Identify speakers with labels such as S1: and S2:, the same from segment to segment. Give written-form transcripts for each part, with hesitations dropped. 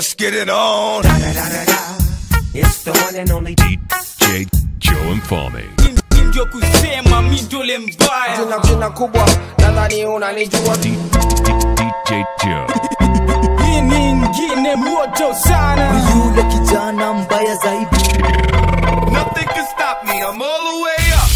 S1: Let's get it on.
S2: It's the one and only
S3: DJ Joe Mfalme.
S4: Ndio kusema mi dole mbaya.
S2: Jina kubwa nadhani unanijua.
S3: DJ Joe.
S4: Hii nyingine moto sana.
S2: Yule kijana mbaya zaidi.
S1: Nothing can stop me, I'm all the way up.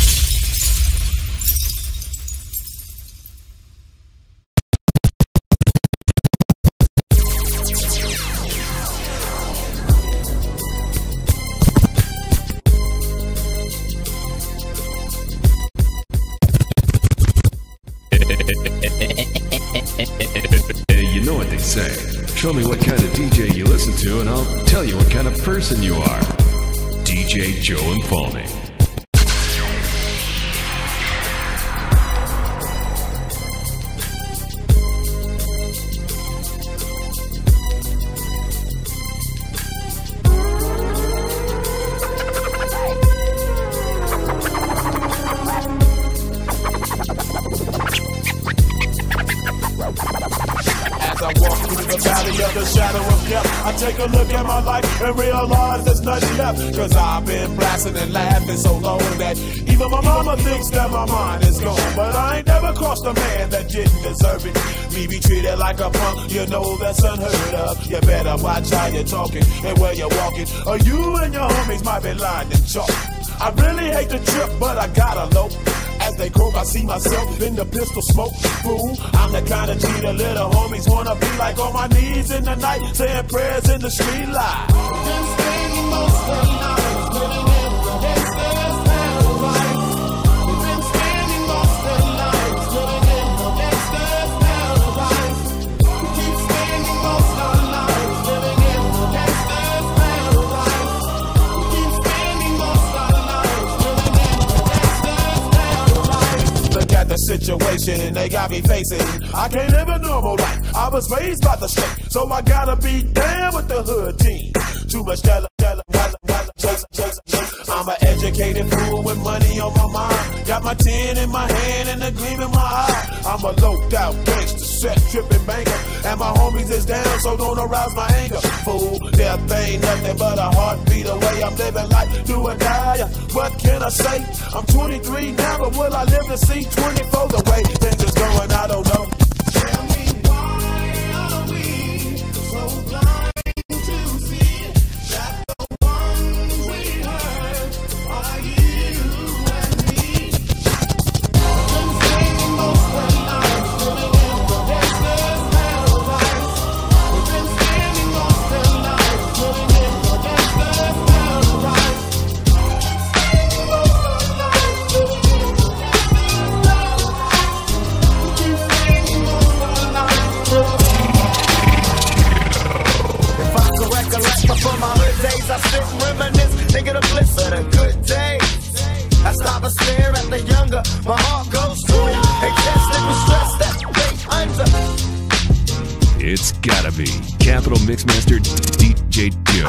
S3: You know what they say. Show me what kind of DJ you listen to and I'll tell you what kind of person you are. DJ Joe Mfalme.
S5: Of the shadow of death, I take a look at my life and realize there's nothing left. Cause I've been blasting and laughing so long that even my mama thinks that my mind is gone. But I ain't never crossed a man that didn't deserve it. Me be treated like a punk, you know that's unheard of. You better watch how you're talking and where you're walking, or you and your homies might be lying in chalk. I really hate the trip, but I gotta low. As they croak, I see myself in the pistol smoke. Fool, I'm the kind of G the little homies wanna be like, on my knees in the night, saying prayers in the street light. Been spending most of the night living in the gangster's paradise. We've been spending most of the night living in the gangster's paradise. We keep spending most of the night living in the gangster's paradise. We keep spending most of the night living in the gangster's paradise. Look at the situation they got me facing. I can't live a normal life. I was raised by the state, so I gotta be down with the hood team. Too much I'm an educated fool with money on my mind. Got my tin in my hand and a gleam in my eye. I'm a loped out gangster, set tripping banker, and my homies is down, so don't arouse my anger. Fool, death ain't nothing but a heartbeat away. I'm living life, do or die. What can I say? I'm 23 now, but will I live to see 24? The way things is going, I don't know. Tell me why are we so blind to see that the ones we hurt are you and me? Been spending most of the night living in the gangster's paradise. We've been spending most of the night living in the gangster's paradise. Spending most of the night living in the gangster's paradise. We keep spending most of the night living.
S6: If I could recollect before my hood days, I sit and reminisce, thinking of bliss of the good days. I stop and stare at the younger, my heart goes to it. They tested with stress that they under.
S3: It's gotta be Capital Mixmaster DJ Joe.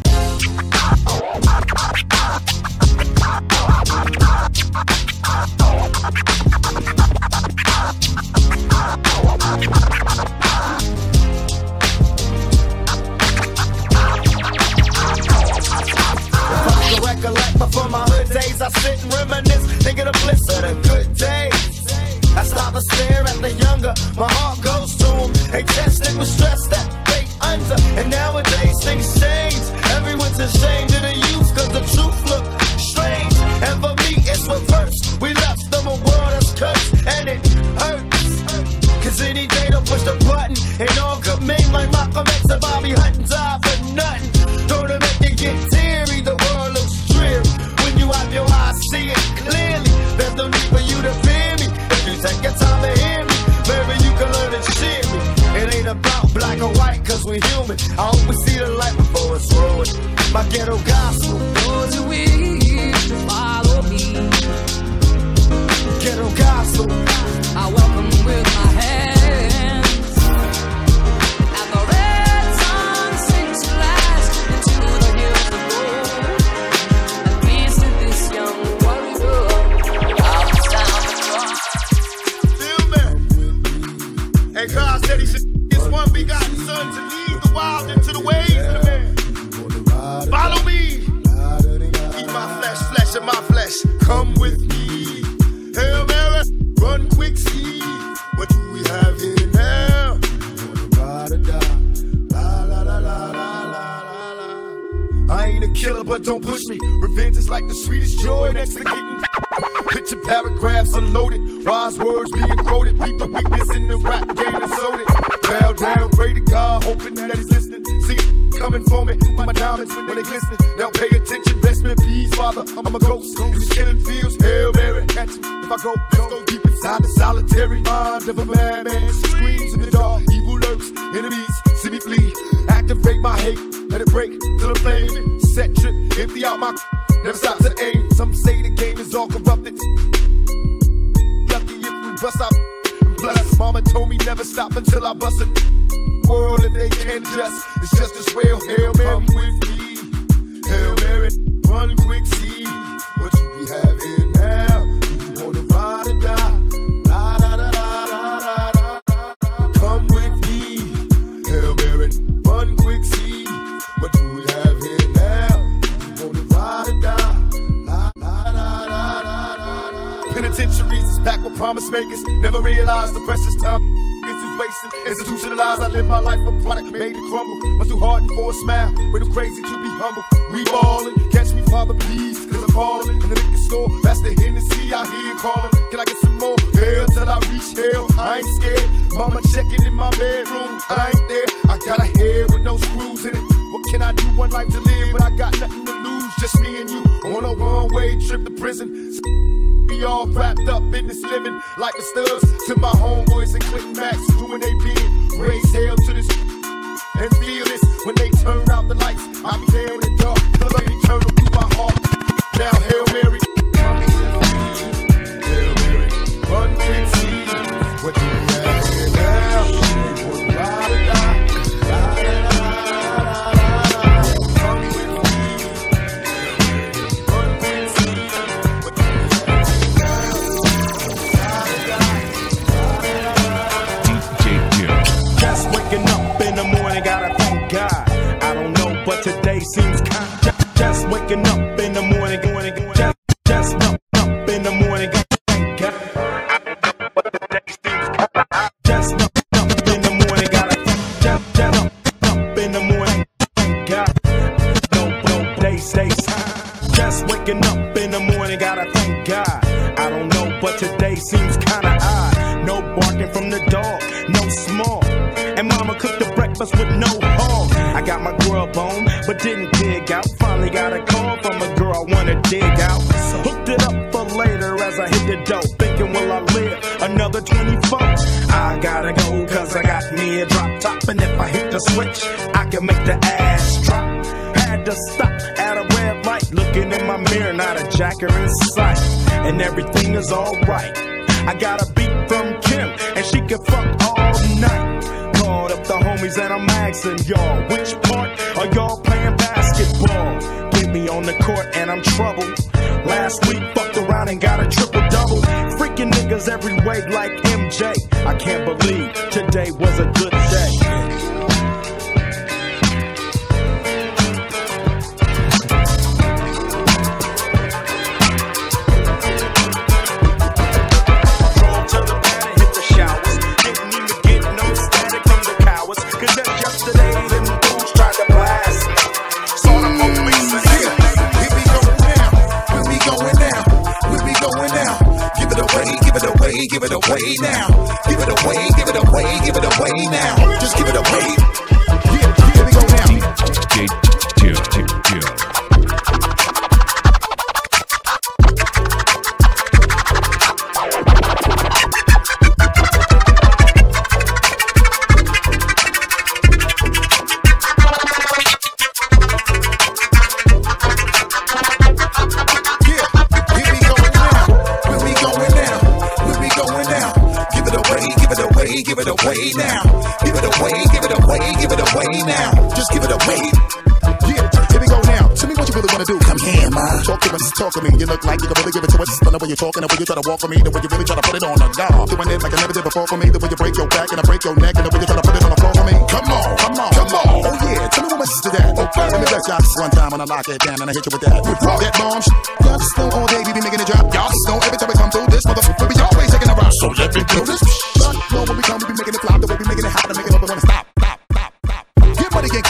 S6: Recollect before my hood days, I sit and reminisce, thinking of bliss of the good days. I stop and stare at the younger, my heart goes to them. They tested with stress that they under. And nowadays things change, everyone's ashamed of the youth, cause the truth look strange. And for me it's reverse, we left them a world that's cursed, and it hurts. Cause any day they'll push the button, and all good men like Malcolm X and Bobby Hutton die for nothing. Don't it make you get teary, the world looks dreary. When you have your eyes, see it clearly. There's no need for you to fear me. If you take your time to hear me, maybe you can learn to cheer me. It ain't about black or white, cause we're human. I hope we see the light before it's ruined. My ghetto gospel.
S4: Those who wish to follow me.
S6: Ghetto gospel.
S4: I welcome with my hands. And the red sun sinks to last into the hills of gold. And peace to this young warrior of the sound of God.
S6: Feel me? And God said he should his one begotten son to lead the wild into the way. killer, but don't push me. Revenge is like the sweetest joy next to getting. Picture paragraphs unloaded, wise words being quoted. Beat the weakness in the rap game and sold it. Bow down, pray to God, hoping that he's listening. See it coming for me, my diamonds when they glisten. Now pay attention, rest in peace, Father. I'm a ghost in these killing fields. Hail Mary, catch me if I go deep inside the solitary mind of a madman. Screams in the dark, evil lurks, enemies see me flee. Activate my hate, let it break till the flame. Set trip, empty out my. Never stop to aim. Some say the game is all corrupted. Lucky if we bust out. Plus, mama told me never stop until I bust it. World if they can just, it's just as well. Hail Mary, come with me. Hail Mary, run quick, see what you be having now. You wanna ride or die? La da da da da da da. Come with me. Hail Mary, run quick, see what you be having now. You wanna ride or die? La da da da da. Penitentiaries is packed with promise makers. Never realized the precious time is wasted. Institutionalized, I live my life a product made to crumble. Much too hard for a smile, way too crazy to be humble. We ballin', catch me, Father, please, cause I'm callin'. In the liquor store, that's the Hennessy I hear callin'. Can I get some more? Hell till I reach hell, I ain't scared. Mama checking in my bedroom, I ain't there. I got a head with no screws in it. What can I do? One life to live, but I got nothing to lose. Just me and you on a one-way trip to prison. We all wrapped up in this living like the studs. To my homeboys and Clinton Max doing they bid. Raise hell to this and feel this when they turn out the lights. I'll be there in the dark, cause I'm eternal through my heart. Now Hail Mary, Hail Mary, run quick, see what you have here now. You wanna ride or die? Come with me. Run quick, see what you have here now.
S7: Just waking up in the morning, gotta thank God. I don't know, but today seems kind. Just waking up in the morning, just up in the morning, gotta thank God. I don't know, but today seems kind. Just up in the morning, gotta just up in the morning, thank God. No, day stays time. Just waking up in the morning, gotta thank God. I don't know, but today seems kinda odd. No barking from the dog, no small. And mama cooked the breakfast with no hog. I got my grub on, but didn't dig out. Finally got a call from a girl I wanna dig out. Hooked it up for later as I hit the dope. Thinking, will I live another 24? I gotta go, cause I got me a drop top. And if I hit the switch, I can make the ass drop. Had to stop at a red light. Looking in my mirror, not a jacker in sight. And everything is alright. I got a beat from Kim, and she can fuck all night. Called up the homies and I'm asking y'all, which part are y'all playing basketball? Get me on the court and I'm troubled. Last week fucked around and got a triple-double. Freaking niggas every way like MJ. I can't believe today was a good day.
S6: Give it away now. Give it away, give it away, give it away now. Just give it away. Yeah, here we go now. Give it away now. Give it away, give it away, give it away now. Just give it away. Yeah, here we go now. Tell me what you really wanna do. Come here, man. Talk to us, talk to me. You look like you can really give it to us. But the way you're talking, the way you try to walk for me, the way you really try to put it on the guard. Doing it like I never did before for me. The way you break your back and I break your neck, and the way you try to put it on the floor for me. Come on, come on, come on. Oh yeah, tell me what message to that. Okay, let me bless y'all this one time when I lock it down and I hit you with that. That bomb shit. Y'all just know all day we be making it drop. Y'all just know every time we come through this motherfucker, we always taking a rock. So let me do this. Know when we come, we be making it flop. The way we making it hot to make it over, gonna stop. Get money, get cash, that check.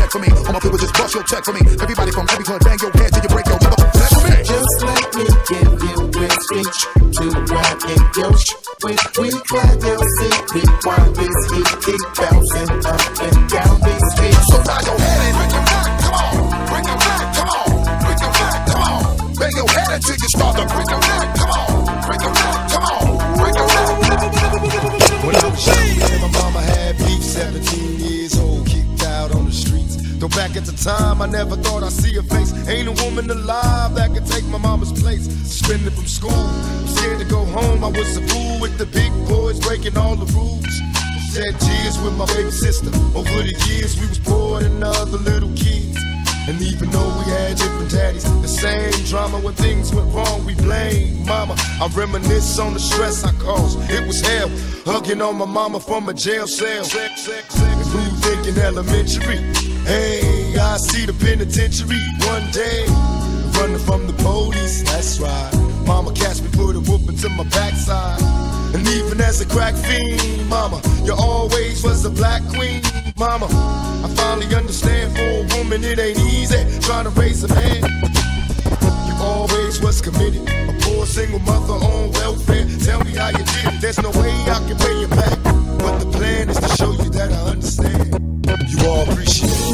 S8: respect for me. All my people just bust your check for me. Everybody from every club, bang your head till you break your mother. Let for me.
S6: Just let me give you a speech to ride in your we clap your seat, we want this heat, keep bouncing up and down this street.
S8: So nod your head and bring your back, come on. Bring your back, come on. Bring your back, come on. Bang your head until you start to bring your back, come on. Bring your back, come on. Bring your back.
S9: When I was young, my mama had beef, 17 years old, kicked out on the streets. Though back at the time, I never thought I'd see her face. Ain't a woman alive that could take my mama's place. Suspended from school, I'm scared to go home. I was a fool with the big boys, breaking all the rules. Shed tears with my baby sister. Over the years, we was poor than other little kids. And even though we had different daddies, the same drama when things went wrong, we blame mama. I reminisce on the stress I caused. It was hell, hugging on my mama from a jail cell. And who thinking elementary? Hey, I see the penitentiary one day. Running from the police, that's right. Mama catch me, put a whooping to my backside. And even as a crack fiend, mama, you always was the black queen. Mama, I finally understand for a woman it ain't easy trying to raise a man. You always was committed, a poor single mother on welfare. Tell me how you did it, there's no way I can pay you back. But the plan is to show you that I understand. You all appreciate it.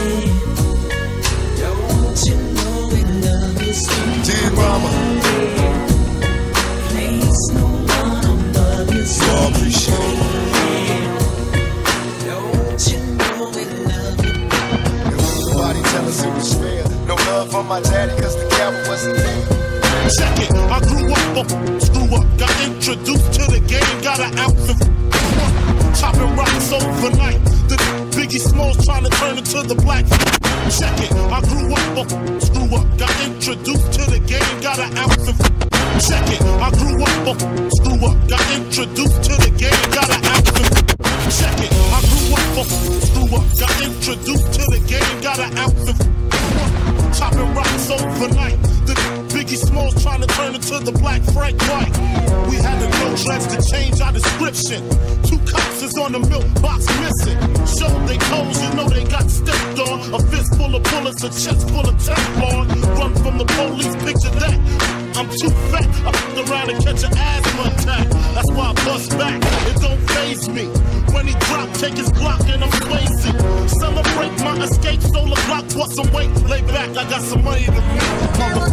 S4: Don't you know we love you so much?
S9: Dear mama,
S4: Place no one above you so
S9: you all appreciate it.
S4: Don't you know we love you?
S9: Nobody tell us it was fair. No love for my daddy cause the coward wasn't there.
S5: Check it, I grew up, screw up, got introduced to the game, got an ounce of chopping rocks overnight. The Biggie Smalls trying to turn into the black. Check it, I grew up, screw up, got introduced to the game, got an ounce of. Check it, I grew up, screw up, got introduced to the game, got an ounce of. Check it, I grew up, screw up, got introduced to the game, got an ounce of. Chopping rocks overnight. The Biggie Smalls trying to turn into the black Frank White. We had to go dreads to change our description. 2 cops is on the milk box missing. Showed they toes, you know they got stepped on. A fist full of bullets, a chest full of Teflon. Run from the police, picture that. I'm too fat, I fucked around and catch an asthma attack. That's why I bust back, it don't faze me. When he drop, take his Glock and I'm crazy. Celebrate my escape, stole a Glock, bought some weight. Lay back, I got some money to make. Mother.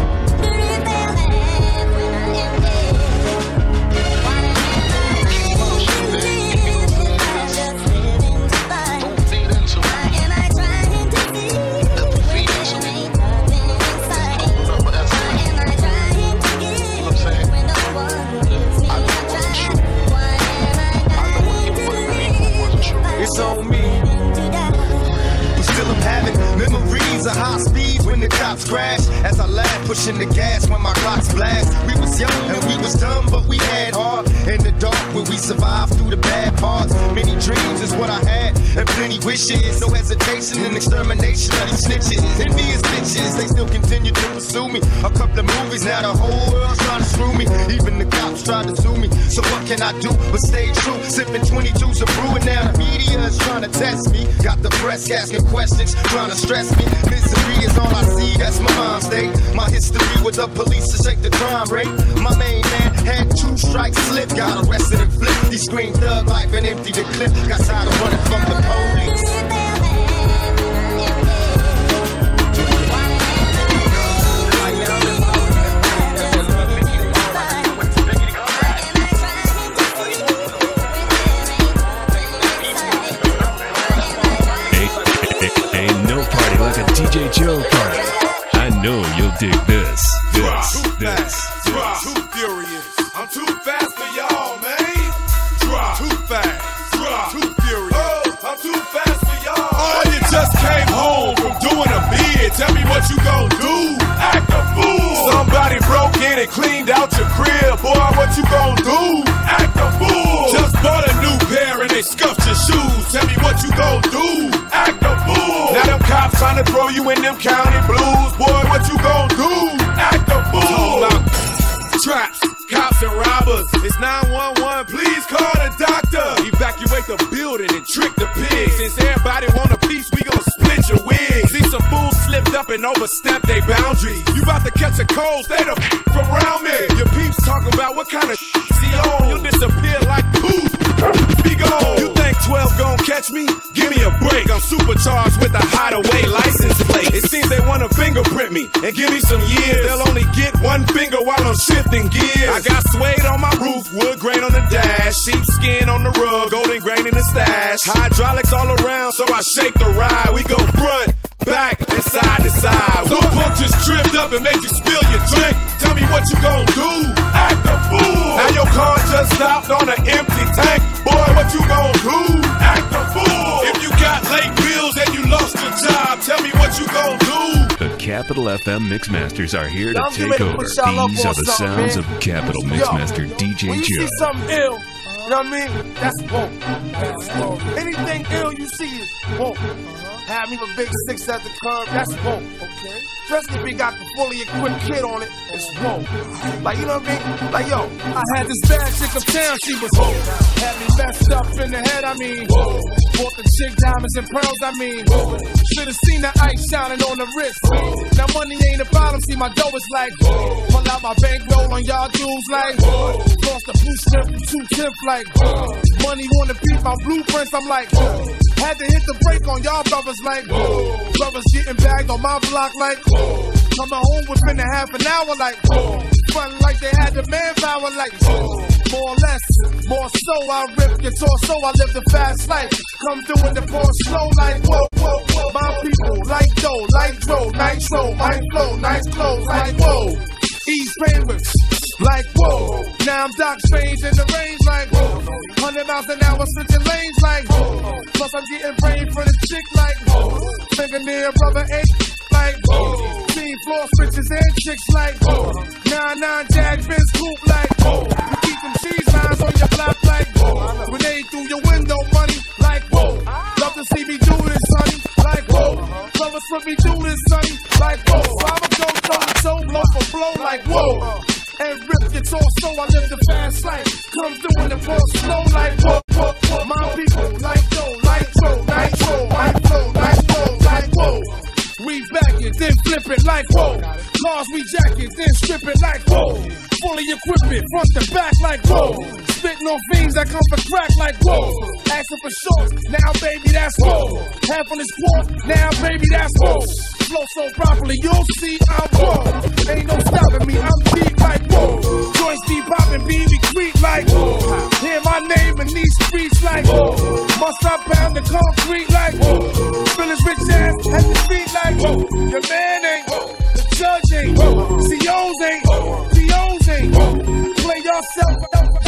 S9: It's on me. But still I'm having memories of high speeds when the cops crash. As I laugh, pushing the gas when my clocks blast. We was young and we was dumb, but we had heart. In the dark where we survived through the bad parts. Many dreams is what I had, and plenty wishes. No hesitation and extermination of these snitches. Envious bitches, they still continue to pursue me. A couple of movies, now the whole world's trying to screw me. Even the cops tried to sue me. So what can I do but stay true? Sipping 22s of brew, and now the media is trying to test me. Got the press asking questions, trying to stress me. Misery is all I see, that's my mom's day. My history with the police to shake the crime rate. My main man had 2 strikes slip, got arrested and flipped. He screamed thug life and emptied the clip. Got tired of running from the police.
S3: Ain't no party like a DJ Joe party. I know you'll dig this.
S1: Too furious. I'm too fast for y'all, man. Too fast. Too furious. Oh, I'm too fast for y'all. Oh, you just came home from doing a bid. Tell me what you gon' do. Act a fool. Somebody broke in and cleaned out your crib. Boy, what you gon' do? Act a fool. Just bought a new pair and they scuffed your shoes. Tell me what you gon' do. Act a fool. Now them cops trying to throw you in them county blues. Boy, what you gon' do? Act a fool. Traps, cops and robbers. It's 911, please call the doctor. Evacuate the building and trick the pigs. Since everybody want a piece, we gon' split your wig. and overstep their boundaries. You about to catch a cold, stay the from around me. Your peeps talking about what kind of he on. You'll disappear like poof. Be gone. You think 12 gon' catch me? Give me a break. I'm supercharged with a hideaway license plate. It seems they wanna fingerprint me and give me some years. They'll only get one finger while I'm shifting gears. I got suede on my roof, wood grain on the dash, sheepskin on the rug, golden grain in the stash. Hydraulics all around, so I shake the ride. We go front, back, and side to side. Some punk just tripped up and made you spill your drink. Tell me what you gon' do? Act a fool. Now your car just stopped on an empty tank. Boy, what you gon' do? Act a fool. If you got late bills and you lost your job, tell me what you gon' do?
S3: The Capital FM Mixmasters are here to take over. These are the sounds of Capital Mixmaster DJ
S10: when you
S3: Joe.
S10: see something ill, you know what I mean? That's woke. Anything ill you see is woke. Have me with big six at the curb, that's woke. Okay. Especially if you got the fully equipped kid on it, it's woke. Like, you know what I mean? Like, yo, I had this bad chick uptown, she was woke. Had me messed up in the head, I mean. Bought the chick diamonds and pearls, I mean. Should've seen the ice shining on the wrist. Now money ain't a problem, see my dough is like. Pull out my bankroll on y'all dudes like. Lost the blue strip from 210th like. Money wanna beat my blueprints, I'm like. Had to hit the brake on y'all brothers like. Brothers getting bagged on my block like. Coming home within a half an hour like. Frontin' like they had the manpower like. More or less, more so, I rip your torso, I live the fast life. Come through in the poor slow like whoa, whoa, whoa. My people like dough, like dro, nitro, my flow, nice clothes like whoa. East favorites like whoa. Now I'm Doc Strange in the range like whoa. 100 miles an hour switching lanes like whoa. Plus I'm getting brain for the chick like whoa. Fingernail rubber egg like whoa. Team floor switches and chicks like whoa. 9-9 Jag Vince coupe like whoa. You keep them cheese lines on your block like whoa. Grenade through your window money like whoa. Love to see me do this honey like whoa. Love us let me do this sonny like whoa. So I'ma go toe blow for blow like whoa. And rip your torso, I live the fast life. Come through in the poor slow like whoa, whoa, whoa. My people like dough, like dro, nitro, like flow, like flow, like whoa. We back it, then flip it like whoa. Cars we jack it, then strip it like whoa. Fully equip it, front to back like whoa. Spitting on fiends that come for crack like whoa. Asking for shorts, now baby that's whoa. Half on this quart, now baby that's whoa. Flow so properly, you'll see I'm whoa. Ain't no stopping me, I'm deep like whoa. Joints be popping, BB creep like whoa. Hear my name in these streets like whoa. Must I pound the concrete like whoa. Feelings rich ass at the feet like whoa. Your man ain't whoa. The judge ain't whoa. COs ain't whoa. POs ain't whoa. Play yourself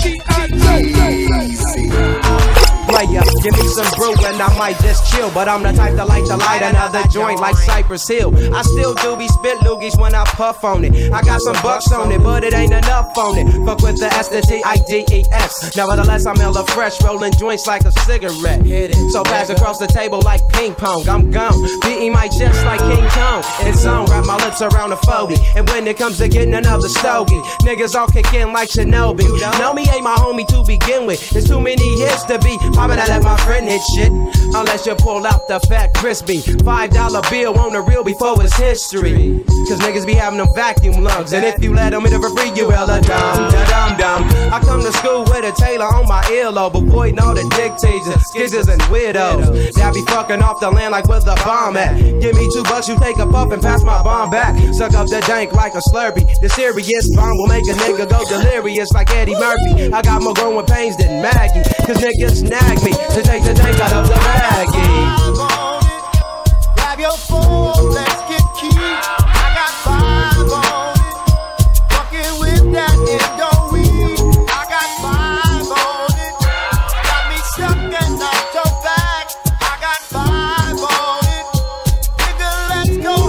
S2: Player, give me some brew and I might just chill. But I'm the type that like to light another joint like Cypress Hill. I still do be spit loogies when I puff on it. I got some bucks on it, but it ain't enough on it. Fuck with the S-T-I-D-E-S. Nevertheless, I'm hella fresh, rolling joints like a cigarette. So pass across the table like ping pong. I'm gone, beating my chest like King Kong. It's on, wrap my lips around a 40. And when it comes to getting another stogie, niggas all kick in like Shinobi. Know me ain't my homie to begin with. There's too many hits to be poppin', I let my friend hit shit. Unless you pull out the fat crispy $5 bill on the real before it's history. Cause niggas be having them vacuum lungs. And if you let them in it for free, you hella dumb, da-dum-dum. I come to school with a tailor on my earlobe, avoiding all the dictators, skizzers and weirdos that be fucking off the land like where the bomb at. Give me $2, you take a puff and pass my bomb back. Suck up the dank like a Slurpee. The serious bomb will make a nigga go delirious like Eddie Murphy. I got more growing pains than Maggie, cause niggas snag me to take the tank out of the baggie.
S6: Grab your phone, let's get key. I got 5 on it. Fucking with that Indo weed. I got 5 on it. Got me stuck and out your back. I got 5 on it. Nigga, let's go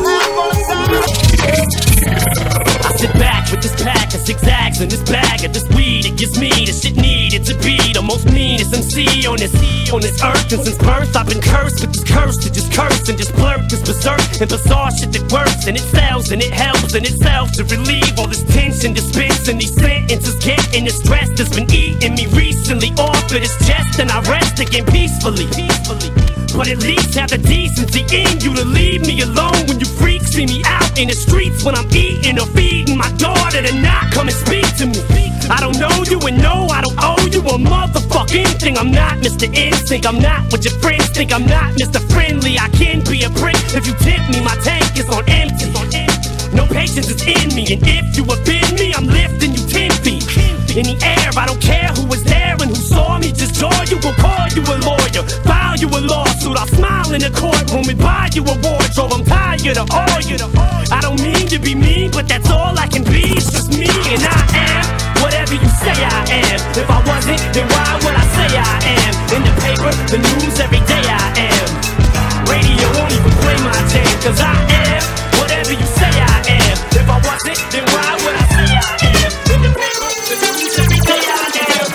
S6: have fun.
S11: I sit back with this pack of zigzags in this bag of this weed. It gives me the shit needed to be the most meanest MC on this earth. And since birth I've been cursed with this curse to just curse and just blurt this berserk and bizarre shit that works. And it sells and it helps in itself to relieve all this tension, dispensing these sentences, getting the stress that's been eating me recently off of this chest. And I rest again peacefully. But at least have the decency in you to leave me alone when you freaks see me in the streets when I'm eating or feeding my daughter to not come and speak to me. I don't know you and no, I don't owe you a motherfucking thing. I'm not Mr. Instinct, I'm not what your friends think. I'm not Mr. Friendly, I can be a prick. If you tempt me, my tank is on empty. No patience is in me, and if you offend me, I'm lifting you 10 feet in the air. I don't care who was there and who saw me. Just jaw you or call you a lawyer, file you a lawsuit. I'll smile in the courtroom and buy you a wardrobe. I'm tired of all you. I don't mean to be mean, but that's all I can be. It's just me, and I am whatever you say I am. If I wasn't, then why would I say I am? In the paper, the news, every day I am. Radio won't even play my jam, cause I am whatever you say I am. If I wasn't, then why would I say I am? In the paper, the news, every day I am.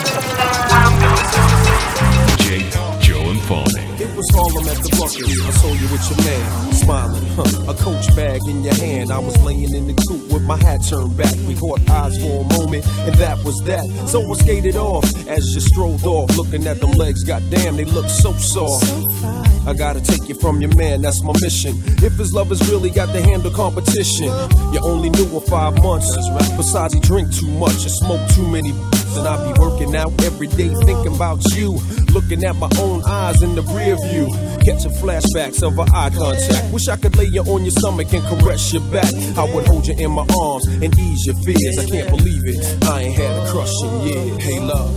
S3: DJ Joe and Phony.
S12: It was Harlem at the bucket. I saw you with your man, smiling, a Coach bag in your hand. I was laying in the coop with my hat turned back. We caught eyes for a moment, and that was that. So I skated off as you strolled off, looking at them legs. Goddamn, they look so soft. I gotta take you from your man, that's my mission. If his lovers really got to handle competition, you only knew him 5 months. Besides, he drink too much and smoke too many. And I be working out every day thinking about you, looking at my own eyes in the rear view, catching flashbacks of our eye contact. Wish I could lay you on your stomach and caress your back. I would hold you in my arms and ease your fears. I can't believe it, I ain't had a crush in years. Hey love,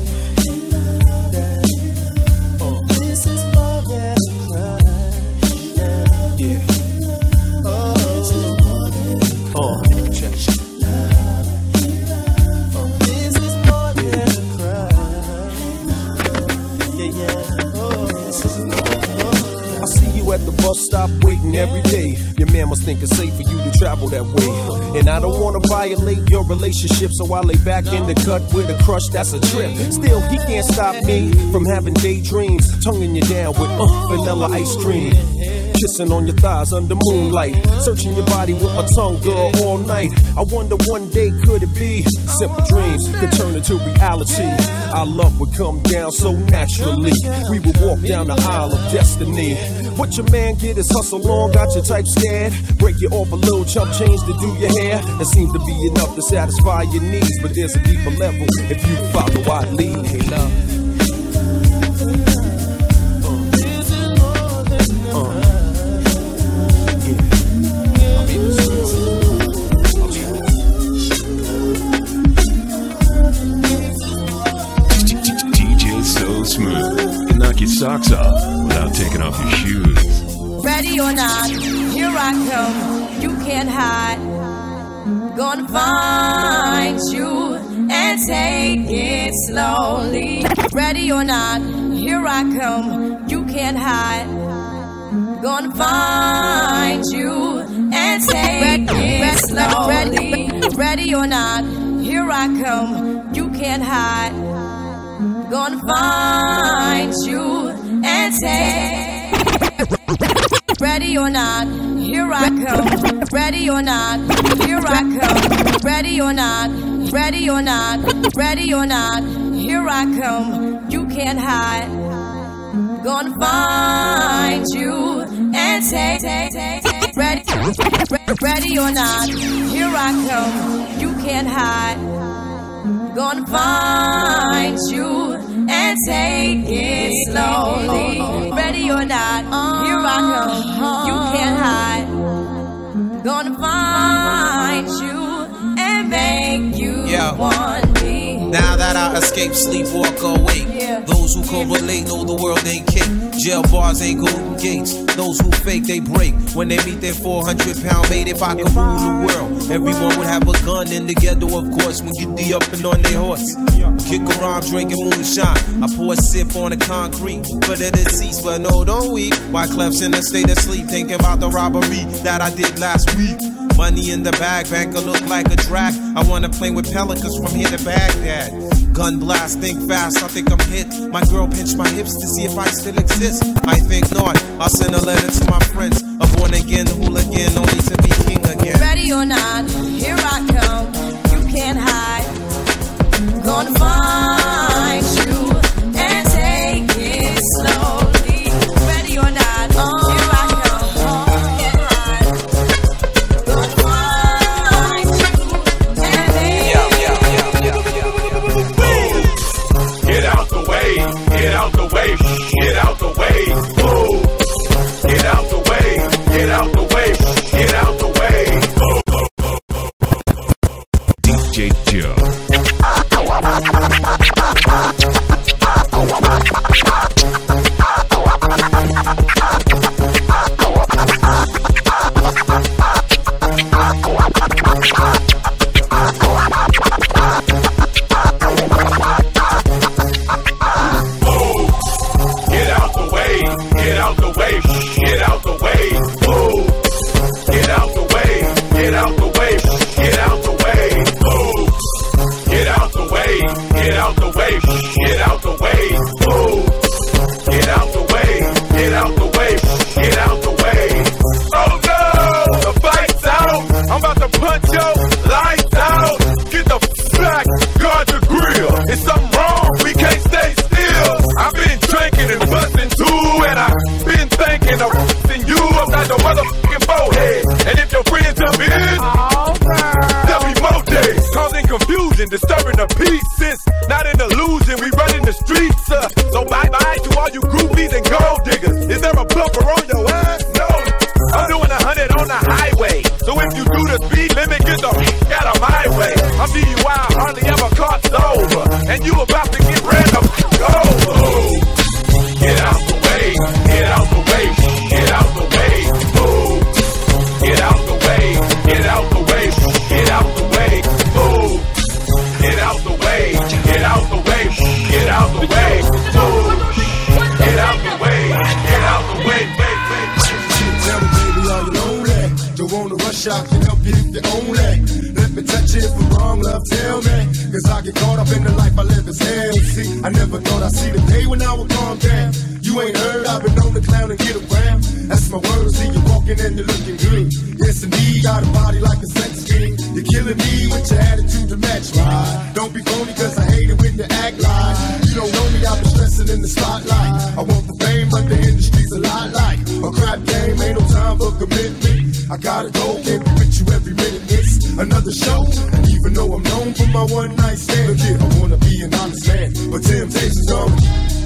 S12: at the bus stop waiting every day. Your man must think it's safe for you to travel that way. And I don't wanna violate your relationship, so I lay back in the cut with a crush, that's a trip. Still, he can't stop me from having daydreams, tonguing you down with vanilla ice cream. Kissing on your thighs under moonlight, searching your body with my tongue, girl, all night. I wonder one day could it be simple dreams could turn into reality. Our love would come down so naturally. We would walk down the aisle of destiny. What your man get is hustle on, got your type scared. Break you off a little chump change to do your hair. It seems to be enough to satisfy your needs, but there's a deeper level if you follow I lead. Hey love,
S3: smooth. Can knock your socks off without taking off your shoes.
S4: Ready or not, here I come. You can't hide. Gonna find you and take it slowly. Ready or not, here I come. You can't hide. Gonna find you and take it slowly. Ready or not, here I come. You can't hide. Gonna find you and take. Ready or not, here I come. Ready or not, here I come. Ready or not, ready or not, ready or not, here I come. You can't hide. Gonna find you and take. Ready or not, here I come. You can't hide. Gonna find you and take it slowly. Ready or not, here I come. You can't hide. Gonna find you and make you want me.
S13: Now that I escape, sleep, walk awake. Those who correlate know the world ain't cake. Jail bars ain't golden gates. Those who fake, they break. When they meet their 400-pound mate, if I could rule the world, everyone would have a gun in the ghetto, of course, when get the up and on their horse. Kick around drinking moonshine. I pour a sip on the concrete for the deceased, but no, don't weep. Why Clef's in a state of sleep, thinking about the robbery that I did last week. Money in the bag, banker look like a drag. I wanna play with pelicans from here to Baghdad. Gun blast, think fast, I think I'm hit. My girl pinched my hips to see if I still exist. I think not, I'll send a letter to my friends. A born again hooligan, only to be king again.
S4: Ready or not, here I come. You can't hide. Gonna find you and take it slowly. Ready or not, here I come. You can't hide. Gonna find
S1: So if you do the speed limit, get the out of my way. I'm DUI, hardly ever caught sober, and you about to get ran the over. Get out the way, get out the way, get out the way, move. Get out the way, get out the way, get out the way, move. Get out the way, get out the way, get out the way, move. Get out the way, get out the way,
S9: Tell me, baby, are you lonely? Don't wanna rush out, can help you if you only. Let me touch you if I'm wrong, love, tell me. Cause I get caught up in the life I live as hell. See, I never thought I'd see the day when I would calm down. You ain't heard, I've been known to clown and get around. That's my word, see you walking and you're looking good. Yes, indeed, got a body like a sex king. You're killing me with your attitude to match right. Don't be phony, cause I hate it when you act like you don't know me, I've been stressing in the spotlight. I want the fame, but the industry's a lot like a crap game, ain't no time for commitment. I gotta go, can't be with you every minute. It's another show, and even though I'm known for my one night stand, yeah, I wanna be an honest man, but temptation's gone.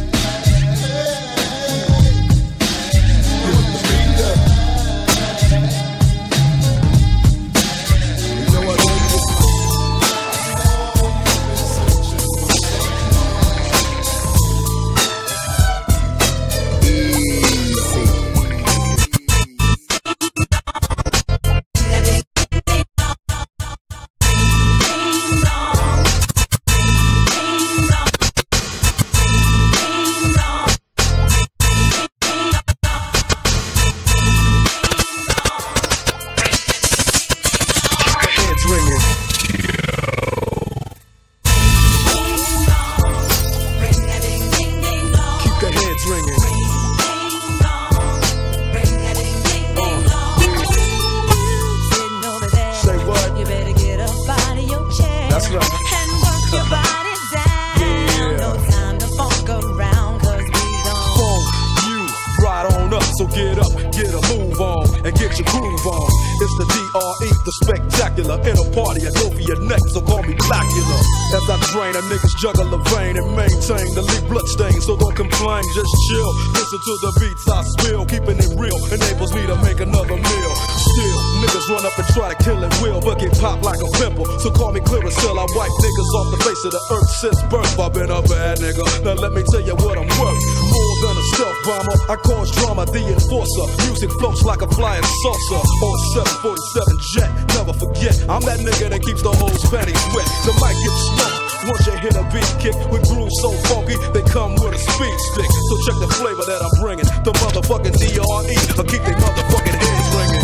S14: Juggle a vein and maintain the leak bloodstains, so don't complain, just chill. Listen to the beats I spill, keeping it real enables me to make another meal. Still, niggas run up and try to kill it will, but get popped like a pimple. So call me clear as still, I wipe niggas off the face of the earth since birth. I've been a bad nigga, now let me tell you what I'm worth. More than a stealth bomber, I cause drama, the enforcer. Music floats like a flying saucer on 747 jet. Never forget, I'm that nigga that keeps the whole panties wet. The mic gets smoked. Once you hit a beat kick with grooves so funky, they come with a speed stick. So check the flavor that I'm bringing. The motherfucking DRE, I'll keep they motherfucking heads ringing.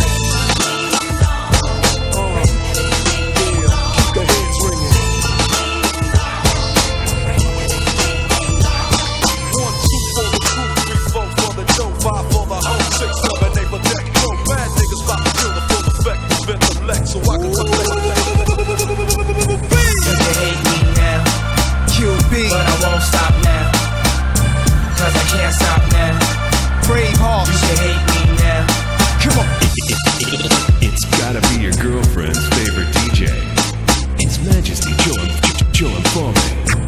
S14: Keep the heads ringing. 1, 2 for the crew, 3, 4 for the dough, 5 for the hoe, 6, 7, 8 for deck. No bad niggas about to feel the full effect. Spend the lex so I can collect.
S2: QB, but I won't stop now, cause I can't stop now. Brave heart, you should hate me now. Come on.
S3: It's gotta be your girlfriend's favorite DJ. It's Majesty Joe and Forming.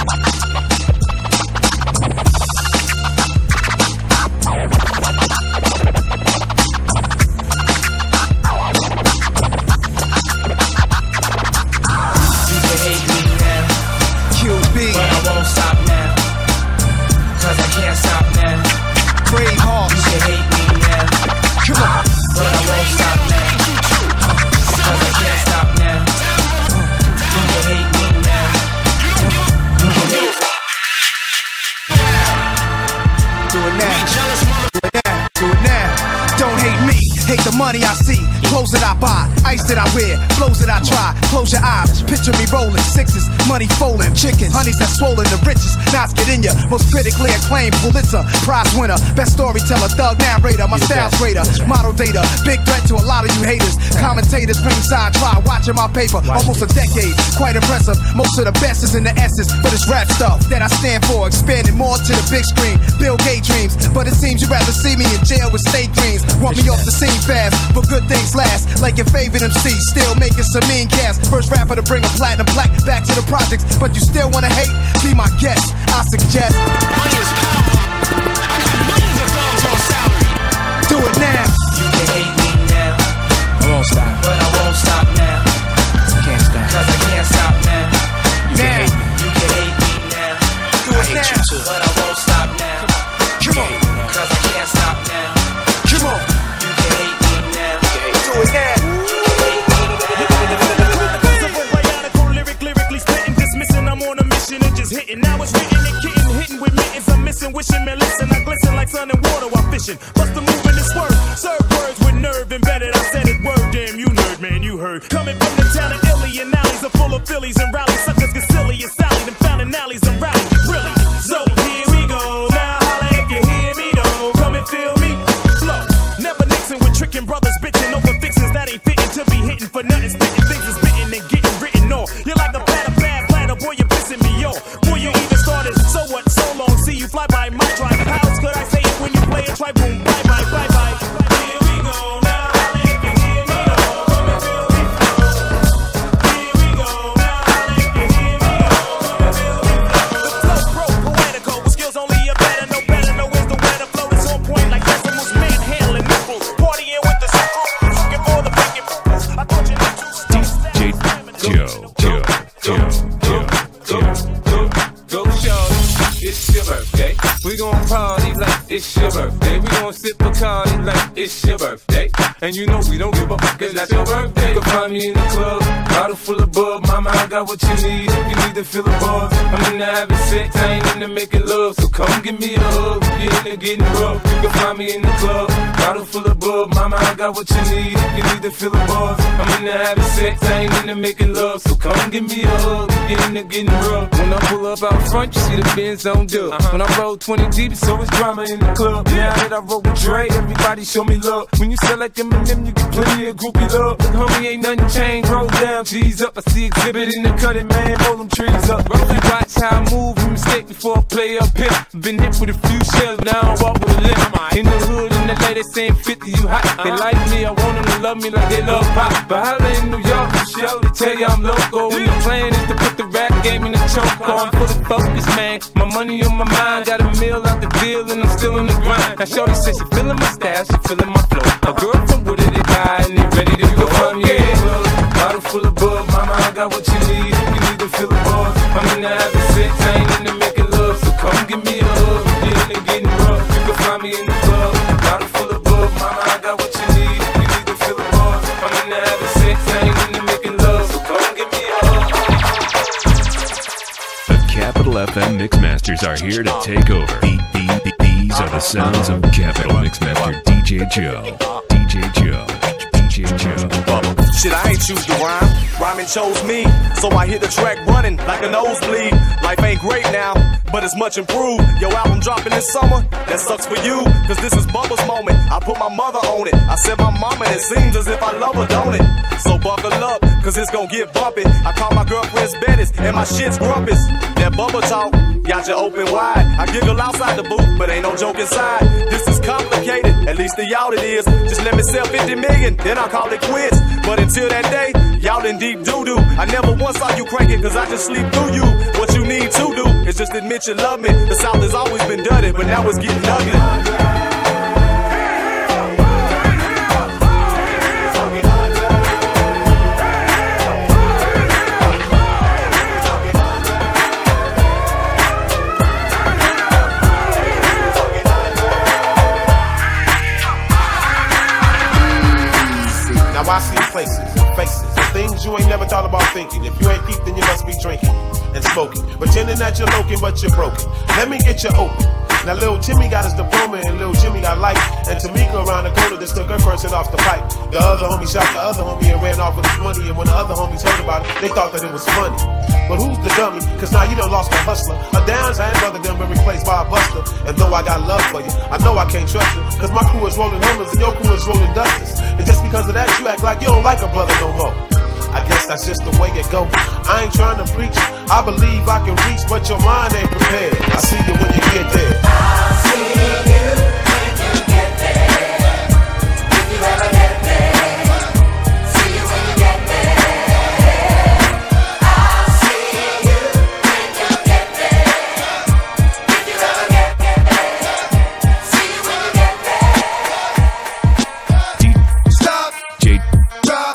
S15: Money I see, clothes that I buy, ice that I wear, flows that I try. Close your eyes, picture me rolling sixes, money folding, chickens, honeys that swollen the richest. Knots get in ya, most critically acclaimed Pulitzer Prize winner, best storyteller, thug narrator, my style's greater, model data, big threat to a lot of you haters. Commentators ringside, try watching my paper, almost a decade, quite impressive. Most of the best is in the essence, but it's rap stuff that I stand for, expanding more to the big screen. Bill Gates dreams, but it seems you'd rather see me in jail with state dreams. Want me off the scene fast, but good things last. Like your favorite MC, still making some mean gas. First rapper to bring a platinum plaque back to the projects, but you still wanna hate? Be my guest, I suggest. Do it now.
S2: You can hate me now,
S15: stop.
S2: But I won't stop now.
S15: Can't stop.
S2: Cause I can't stop now.
S15: You can hate me.
S2: You can hate me now.
S15: Do it now. You too.
S2: But I won't stop now.
S15: Come on.
S2: Cause I can't stop now.
S15: Come on.
S2: You can hate me now.
S15: Do it now.
S11: Lyrically spitting, dismissing, I'm on a mission and just hitting. Now it's written and getting hitting with mittens. I'm missing, wishing, man, listen. I glisten like sun and water while fishing. Bust the move in this word. Serve words with nerve embedded. I said it word, damn, you nerd, man, you heard. Coming from the town of Illy and alleys are full of Phillies and rallies. Suckers get silly and Sally, them found in alleys and rallies. Really? So here we go. Now holla if you hear me, though. Come and feel me. Flow. Never mixing with tricking brothers, bitching over fixins that ain't fitting to be hitting for nothing. Spitting things is bitten and getting written on. You're like a bad platter, boy, you're pissing me off. Boy, you even started, so what, so long. See you fly by my drive. How else could I say it when you play it? Try boom, bye bye, bye bye. Here we go now. Holla if you hear me, though. Come and feel me. Here we go now. Holla if you hear me, though. Come and feel me. The flow broke, poetical, with skills only a better, no is the way the flow is on point like decimals, manhandling nipples, partying with the circle, looking for the bacon movements. I thought you knew
S16: Go shorty, it's your birthday. We gon' party like it's your birthday. We gon' sip Bacardi like it's your birthday. And you know we don't give a fuck, cause that's your birthday. You can find me in the club, bottle full of bub. Mama, I got what you need if you need to feel the buzz. I'm into having sex, I ain't into making love. So come give me a hug, you into getting rough. You can find me in the club, bottle full of bub. Mama, I got what you need if you need to feel the buzz. I'm into having sex, I ain't into making love. So come give me a hug, you into getting rough. When I pull up out front, you see the Benz on dub. When I roll 20 deep, so it's drama in the club. Now that I roll with Dre, everybody show me love. When you sell like Eminem, you get plenty of groupie love. Look, homie, ain't nothing changed. Roll down, G's up. I see exhibit in the cutting, man. Roll them trees up. Roll and watch how I move and mistake before I play up here. Been hit with a few shells, now I walk with a limp. In the hood, in the LA, they saying 50, you hot. They like me, I want them to love me like they love pop. But holla in New York, show to tell you I'm local. When the plan is to put the rap game in the choke on. Full of focus, man. My money on my mind, got a meal out the deal, and I'm still in the grind. Now shorty says she feeling my style, she feeling my flow. A girl from Wooded, they buy, and they ready to go. I'm in the club, bottle full of bub. Mama, I got what you need if you need to feel the buzz. I'm into having sex, I ain't into making love. So come give me a hug, you into getting rough. You can find me in the club, bottle full of bub. Mama, I got what you need if you need to feel the buzz. I'm into having sex, I ain't into making love. So come give me a hug.
S3: The Capital FM Mixmasters are here to take over. These are the sounds of Capital Mixmaster DJ Joe. DJ Joe. DJ Joe.
S17: Shit, I ain't choose to rhyme. Rhyming chose me. So I hit the track running like a nosebleed. Life ain't great now, but it's much improved. Your album dropping this summer, that sucks for you. Cause this is Bubba's moment. I put my mother on it. I said my mama, and it seems as if I love her, don't it? So buckle up, cause it's gonna get bumpy. I call my girlfriend's Bettis, and my shit's grumpus. That Bubba talk got you open wide. I giggle outside the booth, but ain't no joke inside. This is complicated, at least to y'all it is. Just let me sell 50 million, then I'll call it quits. But until that day, y'all in deep doo-doo. I never once saw you cranking, cause I just sleep through you. What you need to do is just admit you love me. The South has always been dirty, but now it's getting ugly.
S10: Now I see places, faces, things you ain't never thought about thinking. If you ain't peeped, then you must be drinking and smoking, pretending that you're loking, but you're broken. Let me get you open. Now Lil Timmy got his diploma and Lil Jimmy got light. And Tamika around the corner just took her person off the pipe. The other homie shot the other homie and ran off with his money. And when the other homies heard about it, they thought that it was funny. But who's the dummy? Cause now you done lost a hustler. A downtime brother done been replaced by a buster. And though I got love for you, I know I can't trust you. Cause my crew is rolling numbers and your crew is rolling dusters. And just because of that, you act like you don't like a brother no more. I guess that's just the way it go. I ain't trying to preach. I believe I can reach, but your mind ain't prepared. I see you when you get there.
S4: I see you when you get there. If you ever get there. See you when you get there. I see you when you get there. If you ever get there. See you when you get there.
S9: Stop.
S3: J.
S9: Drop.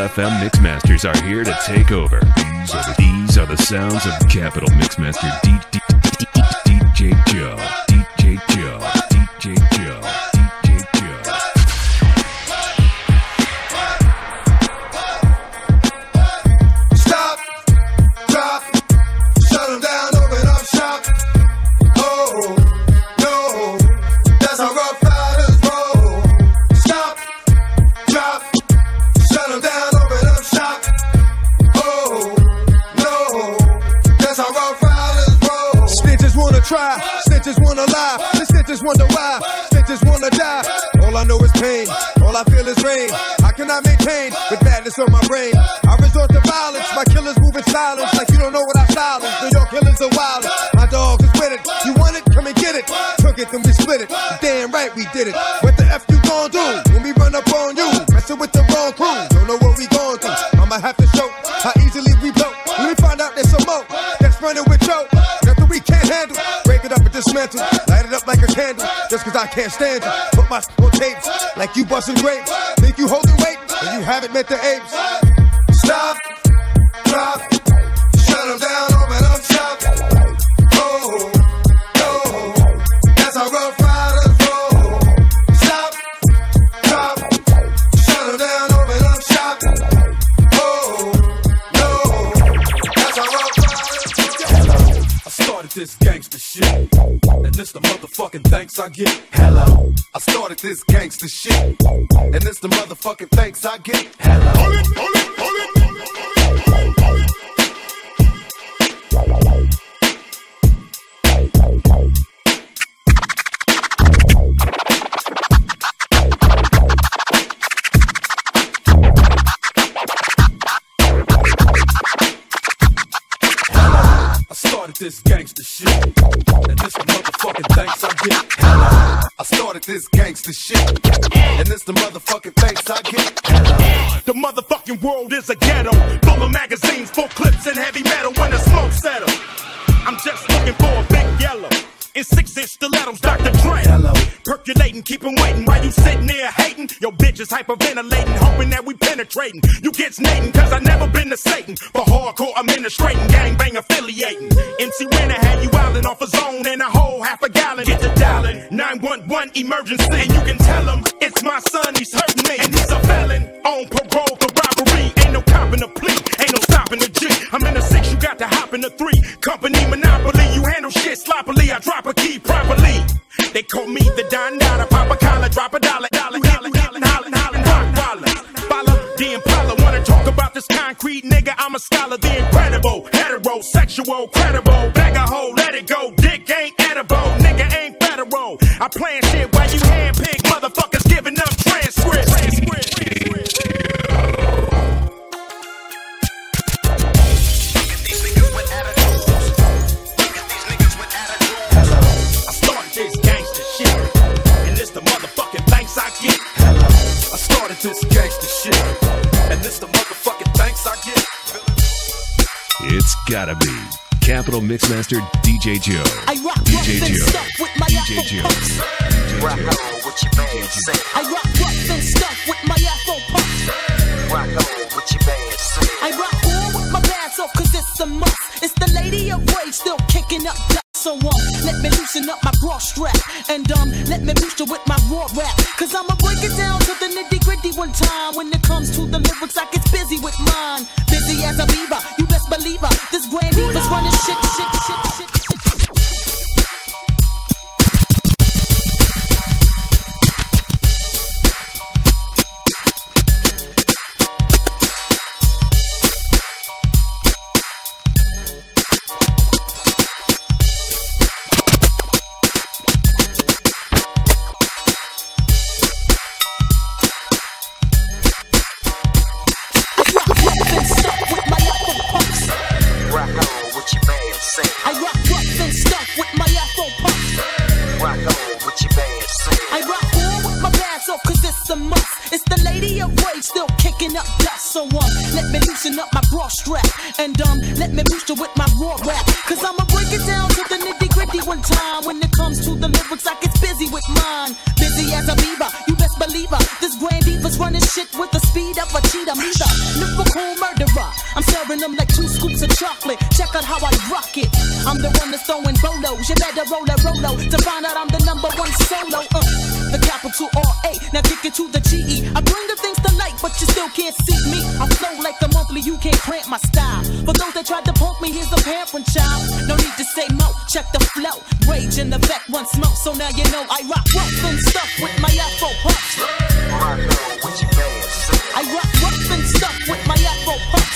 S3: FM Mixmasters are here to take over. These are the sounds of Capital Mixmaster DJ Joe. DJ Joe. DJ Joe. DJ Joe.
S8: Stop, drop, shut them down, open up shop. Oh, no, that's how Rough Riders roll. Stop, drop, shut them down, open up shop. Oh, no, that's how Rough Riders roll.
S15: Snitches wanna try, snitches wanna lie, the snitches wonder why, snitches wanna die. All I know is pain, all I feel is rain. How can I maintain with badness on my brain? I resort to violence, my killers move in silence, like you don't know what I silence. New York killers are wild, my dog is with it. You want it? Come and get it. Took it, then we split it. Damn right we did it. What the F you gon' do when we run up on you? Messing with the wrong crew, don't know what we gon' do. I'ma have to show how easily we blow. Let me find out there's some more that's running with Joe. Nothing we can't handle. Break it up and dismantle. Light it up like a candle. Just cause I can't stand you. Put my on tapes like you busting grapes. Think you holding weight and you haven't met the apes.
S8: Stop, drop, shut them down, open up shop. Oh, no, that's how Rough Riders roll. Stop, drop, shut them down, open up shop. Oh, no, that's how Rough Riders roll.
S14: I started this gangster shit, and this the motherfucking thanks I get. Hello.
S8: I started this gangster shit, and it's the motherfucking thanks I get. Hello. Hold it, hold it, hold it.
S14: I started this gangster shit, and this the motherfucking thanks I get.
S8: I started this gangster shit, and it's the motherfucking thanks I get.
S7: The motherfucking world is a ghetto, full of magazines, full clips and heavy metal. When the smoke settles, I'm just looking for a big yellow in 6-inch stilettos, Dr. Dre. Hello. Percolating, keep 'em waiting while you sitting there hating. Your bitch is hyperventilating, hoping that we penetrating. You get snating, cause I never been to Satan. For hardcore administrating, gangbang affiliating. MC Renner had you wildin' off a zone and a whole half a gallon. Get to dialing, 911 emergency. And you can tell him, it's my son, he's hurting me. And he's a felon, on parole for robbery. Ain't no copping a plea, ain't no stopping the G. I'm in a 6, you got to hop in the 3. Company monopoly, you handle shit sloppily. I drop a key properly. They call me the Don Dada, pop a collar, drop a dollar, dollar, hollin', rock wallin'. Follow the Impala, wanna talk about this concrete nigga? I'm a scholar, the incredible, heterosexual, credible, bag a hoe, let it go. Dick ain't edible, nigga ain't federal. I plan shit while you handpick motherfuckers giving up transcripts.
S14: This gangster shit, and this the motherfucking thanks I get.
S3: It's gotta be Capital Mixmaster DJ Joe.
S18: I rock
S3: DJ
S18: rough and
S3: Joe.
S18: stuff with my
S3: DJ
S18: Afro
S3: Joe.
S18: pumps.
S6: Rock on with your band say.
S18: I rock rough and stuff with my Afro pumps.
S6: Rock on with your band say.
S18: I rock all with my pants off cause it's a must. It's the lady of rage still kicking up dust. So let me loosen up my bra strap. And let me boost you with my raw rap. Cause I'ma break it down to the nitty gritty one time. When it comes to the lyrics I get busy with mine. Busy as a beaver, you best believe her. This Grand Diva's running shit. Let me loosen up my bra strap. And let me boost you with my raw rap. Cause I'ma break it down to the nitty gritty one time. When it comes to the lyrics I get busy with mine. Busy as a beaver, you best believe her. This Grand Diva's running shit with the speed of a cheetah. Neither I'm serving them like 2 scoops of chocolate. Check out how I rock it. I'm the one that's throwing bolos. You better roll a rolo to find out I'm the #1 solo. The capital R-A, now kick it to the G-E. I bring the things to light, but you still can't see me. I flow like the monthly, you can't cramp my style. For those that tried to punk me, here's the pamphlet child. No need to say mo, check the flow. Rage in the back, one smoke, so now you know I rock rough and stuff with my Afro puffs. I rock rough and stuff with my Afro puffs.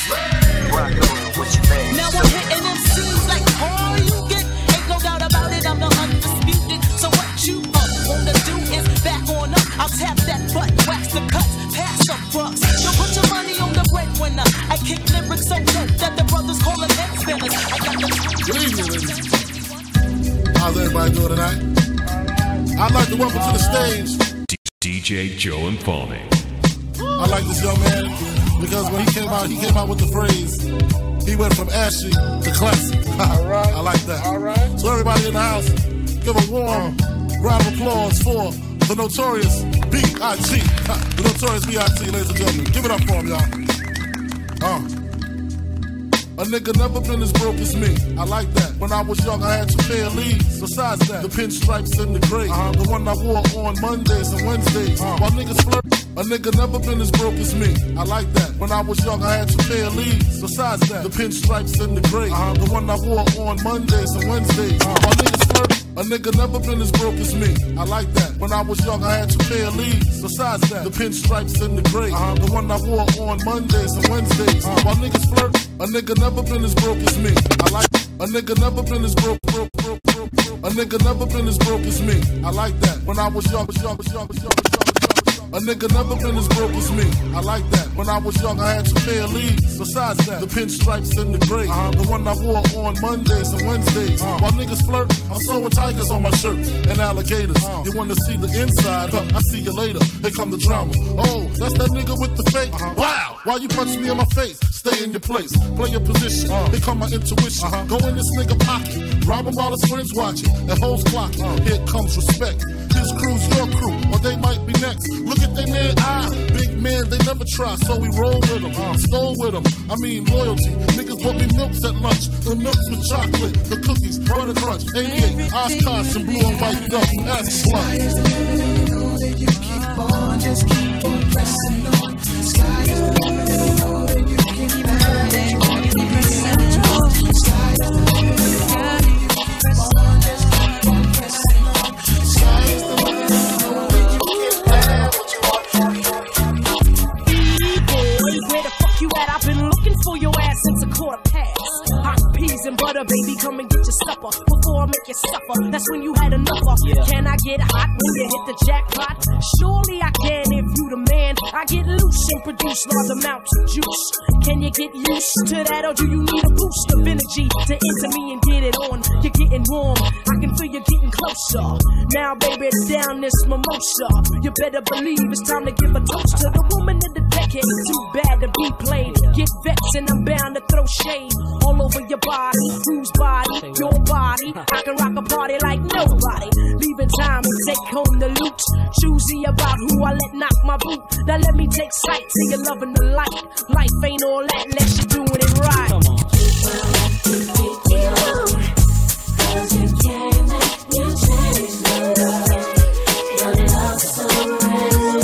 S18: Now I'm hitting them scenes like all you get. Ain't no doubt about it, I'm the undisputed. So what you wanna do is back on up. I'll tap that butt, wax the cuts, pass the bucks. So put your money on the breadwinner. I kick lyrics so dope that the brothers call them head spinners. I got the
S19: Good evening, ladies. How's everybody doing tonight? I'd like to welcome to the stage
S3: DJ Joe Infalme.
S19: I like this young man because when he came out with the phrase, he went from ashy to classic. I like that. So everybody in the house, give a warm round of applause for the Notorious B.I.G. The Notorious B.I.G., ladies and gentlemen. Give it up for him, y'all. A nigga never been as broke as me. I like that. When I was young, I had 2 pair of leads. Besides that, the pinstripes in the gray. The one I wore on Mondays and Wednesdays. While niggas flirt, a nigga never been as broke as me. I like that. When I was young, I had 2 pair of leads. Besides that, the pinstripes in the gray. The one I wore on Mondays and Wednesdays. While niggas flirt, a nigga never been as broke as me. I like that. When I was young, I had 2 pair of leads. Besides that, the pinstripes in the gray. The one I wore on Mondays and Wednesdays. While niggas flirt, a nigga never been as broke as me. I like a nigga never been as broke. A nigga never been as broke as me. I like that. When I was young. A nigga never been as broke as me. I like that. When I was young, I had 2 pair of leads. Besides that, the pinstripes in the gray. The one I wore on Mondays and Wednesdays. While niggas flirt, I'm sewing tigers on my shirt and alligators. You wanna see the inside? I see you later. Here come the drama. Oh, that's that nigga with the fake. Wow! Why you punch me in my face? Stay in your place. Play your position. Here come my intuition. Go in this nigga pocket. Rob him while his friends watching. And hoes clocking. Here comes respect. His crew's your crew, or they might be next. Look at they man big man, they never try, so we roll with them, stole with them. I mean loyalty. Niggas bought me milks at lunch, the milks with chocolate, the cookies, butter crunch, 88, Oshkosh, and blue and white duck. That's fun. You keep on, just keep on pressing on. Sky is the limit, you know that you keep pressing on. Sky is the limit, you know that you keep on, just keep on pressing on. Sky is the limit, you know that you keep pressing on.
S20: Where the fuck you at? I've been looking for your ass since a quarter past. Hot peas and butter, baby, come and get your supper before I make you suffer. That's when you had enough of. Can I get hot when you hit the jackpot? Surely I can if you the man. I get loose and produce large amounts of juice. Can you get used to that, or do you need a boost of energy to enter me and get it on? You're getting warm, I can feel you getting closer. Now, baby, down this mimosa. You better believe it's time to give a toast to the woman of the decade. Too bad to be played. Get vexed and I'm bound to throw shade all over your body. Whose body? Your body. I can rock a party like nobody. Leaving time to take home the loot. Choosy about who I let knock my boot. Now let me take sight to your loving the light. Life ain't all that unless you're doing it right. Come on. Cause you can't make me change my love. Your love's so real.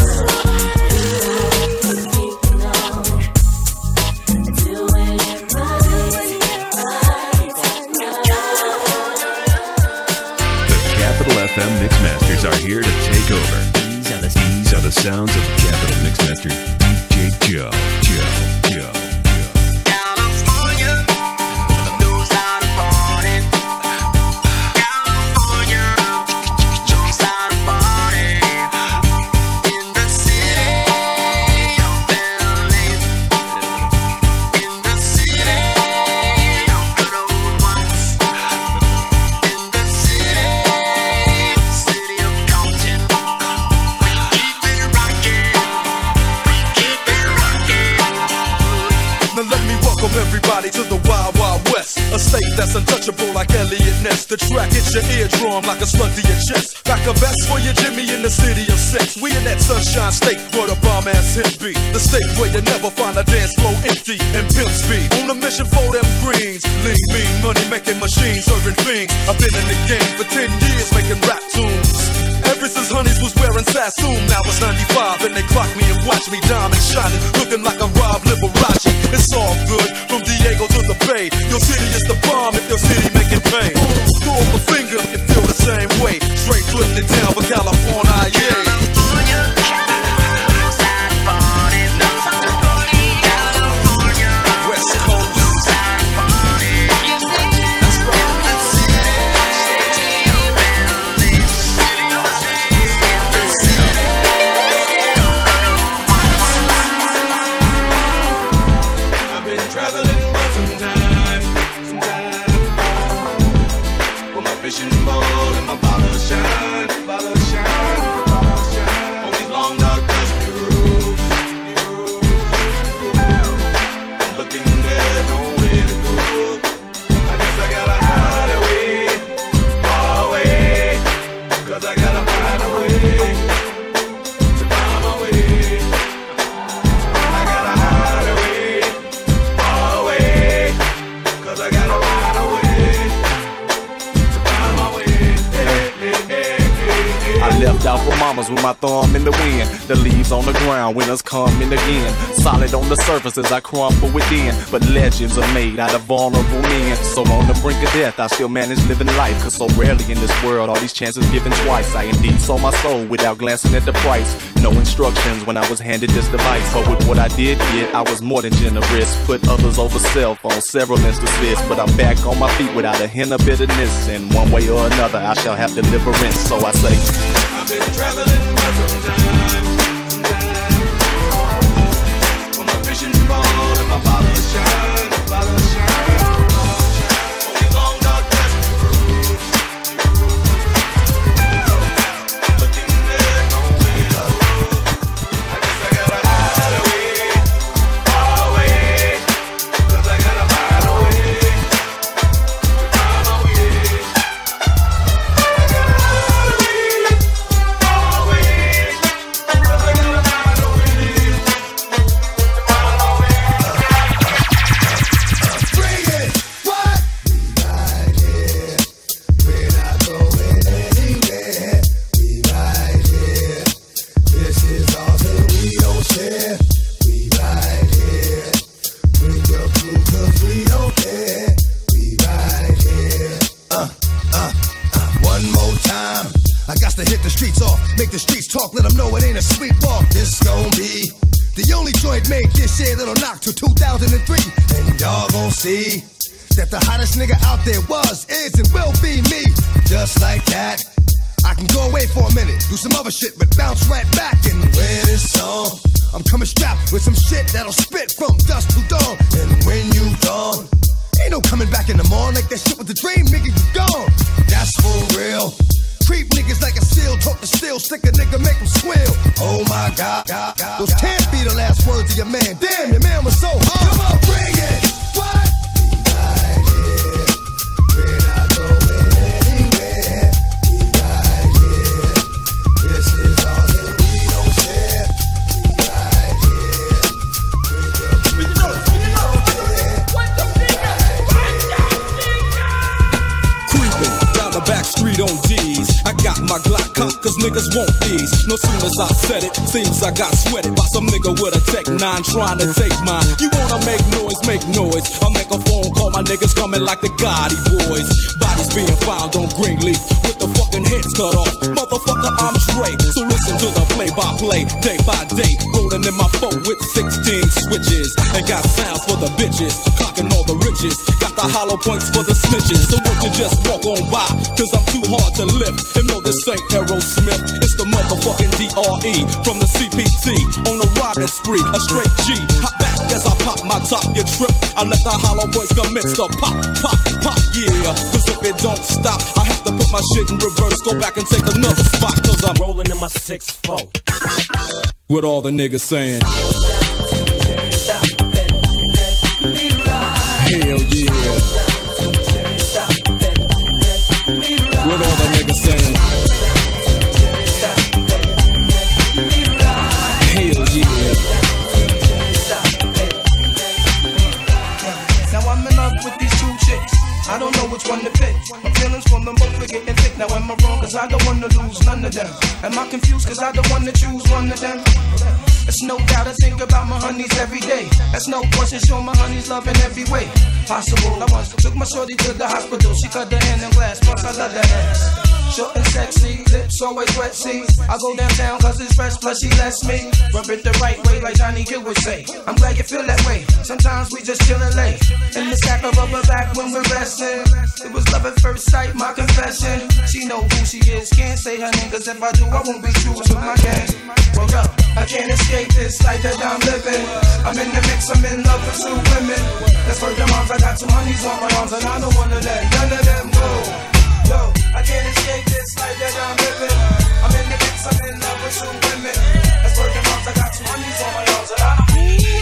S3: FM Mixmasters are here to take over. These are the sounds of Capital Mixmaster DJ Joe.
S14: Elliot Ness. The track hits your eardrum like a slug to your chest. Back a vest for your Jimmy in the city of sex. We in that Sunshine State where the bomb ass hit beat. The state where you never find a dance floor empty and pimp speed. On a mission for them greens. Lean, mean, money making machines, serving fiends. I've been in the game for 10 years making rap tunes. Ever since Honeys was wearing Sassoon, now it's 95 and they clock me and watch me diamond shining, looking like a Rob Liberace. It's all good from Diego to the Bay. Your city is the bomb if your city making pain. Throw up a finger if you feel the same way. Straight putting it down for California, yeah.
S17: With my thumb in the wind, the leaves on the ground, winners coming again. Solid on the surface as I crumble within, but legends are made out of vulnerable men. So on the brink of death, I still manage living life, cause so rarely in this world, all these chances given twice. I indeed sold my soul without glancing at the price. No instructions when I was handed this device, but with what I did get, I was more than generous. Put others over self on several instances, but I'm back on my feet without a hint of bitterness. And one way or another, I shall have deliverance. So I say,
S1: I've been traveling for some time. On my fishing pole and my bottle of shine, bottle of shine. Only long dark dusty roads. Looking there, no way to go. I guess I gotta hide away, far away. 'Cause I gotta find a way to find my way. I gotta hide away, far away. 'Cause I gotta find a way to find my way.
S8: Bring it! What? We right here. We're not going anywhere. We right here. This is all that we don't share. We right here. Bring your crew 'cause we don't care. We right here. One more time. I got to hit the streets off, make the streets talk, let them know it ain't a sweet walk. This gon' be the only joint made this year that'll knock till 2003. And y'all gon' see that the hottest nigga out there was, is, and will be me. Just like that, I can go away for a minute, do some other shit, but bounce right back and wear this song. I'm coming strapped with some shit that'll spit from dusk to dawn. And when you gone, ain't no coming back in the morning. Like that shit was the dream, nigga, you gone. That's for real. Creep niggas like a seal, talk to steel, stick a nigga, make him squeal. Oh my God, those can't be the last words of your man. Damn, your man was so hard. Come on, bring it. What? We right here. We're not going anywhere. We right here. This is all that we don't share. We right here.
S21: Creeping down the back street on D's. I got my Glock cocked cause niggas want these. No soon as I said it, seems I got sweated by some nigga with a Tech 9 trying to take mine. You wanna make noise, make noise. I'll make a phone call, my niggas coming like the Gotti boys. Bodies being found on Greenleaf with the fucking heads cut off. Motherfucker, I'm straight. So listen to the play-by-play, day by day. Rolling in my phone with 16 switches. And got sounds for the bitches, clocking all the riches. Got the hollow points for the snitches. So won't you just walk on by, cause I'm too hard to lift. And no, this ain't Aerosmith, it's the motherfucking DRE from the CPT. On a riding spree, a straight G. Hop back as I pop my top, you trip. I let the hollow points commence to pop, pop, pop, yeah. Cause if it don't stop, I have to put my shit in reverse. Go back and take another spot, cause I'm rolling in my 6-4. With all the niggas saying, hell yeah.
S2: which one to pick. My feelings for them both are getting thick. Now am I wrong? Cause I don't wanna lose none of them. Am I confused? Cause I don't wanna choose one of them. It's no doubt I think about my honeys every day. That's no question, show my honeys love in every way possible. I once took my shorty to the hospital. She cut the hand in glass, plus I love that ass. Short and sexy, lips always wet, see. I go downtown cause it's fresh, plus she lets me rub it the right way like Johnny Gill would say. I'm glad you feel that way. Sometimes we just chillin' late in the sack of rubber back when we're resting. It was love at first sight, my confession. She know who she is, can't say her name, cause if I do, I won't be true to my game. Well, yo, I can't escape this life that I'm living. I'm in the mix, I'm in love with two women. That's for the moms, I got two honeys on my arms, and I don't wanna let none of them go. Yo, I can't escape this life that I'm living. I'm in the mix, I'm in love with two women. That's for the moms, I got two honeys on my arms, and I don't.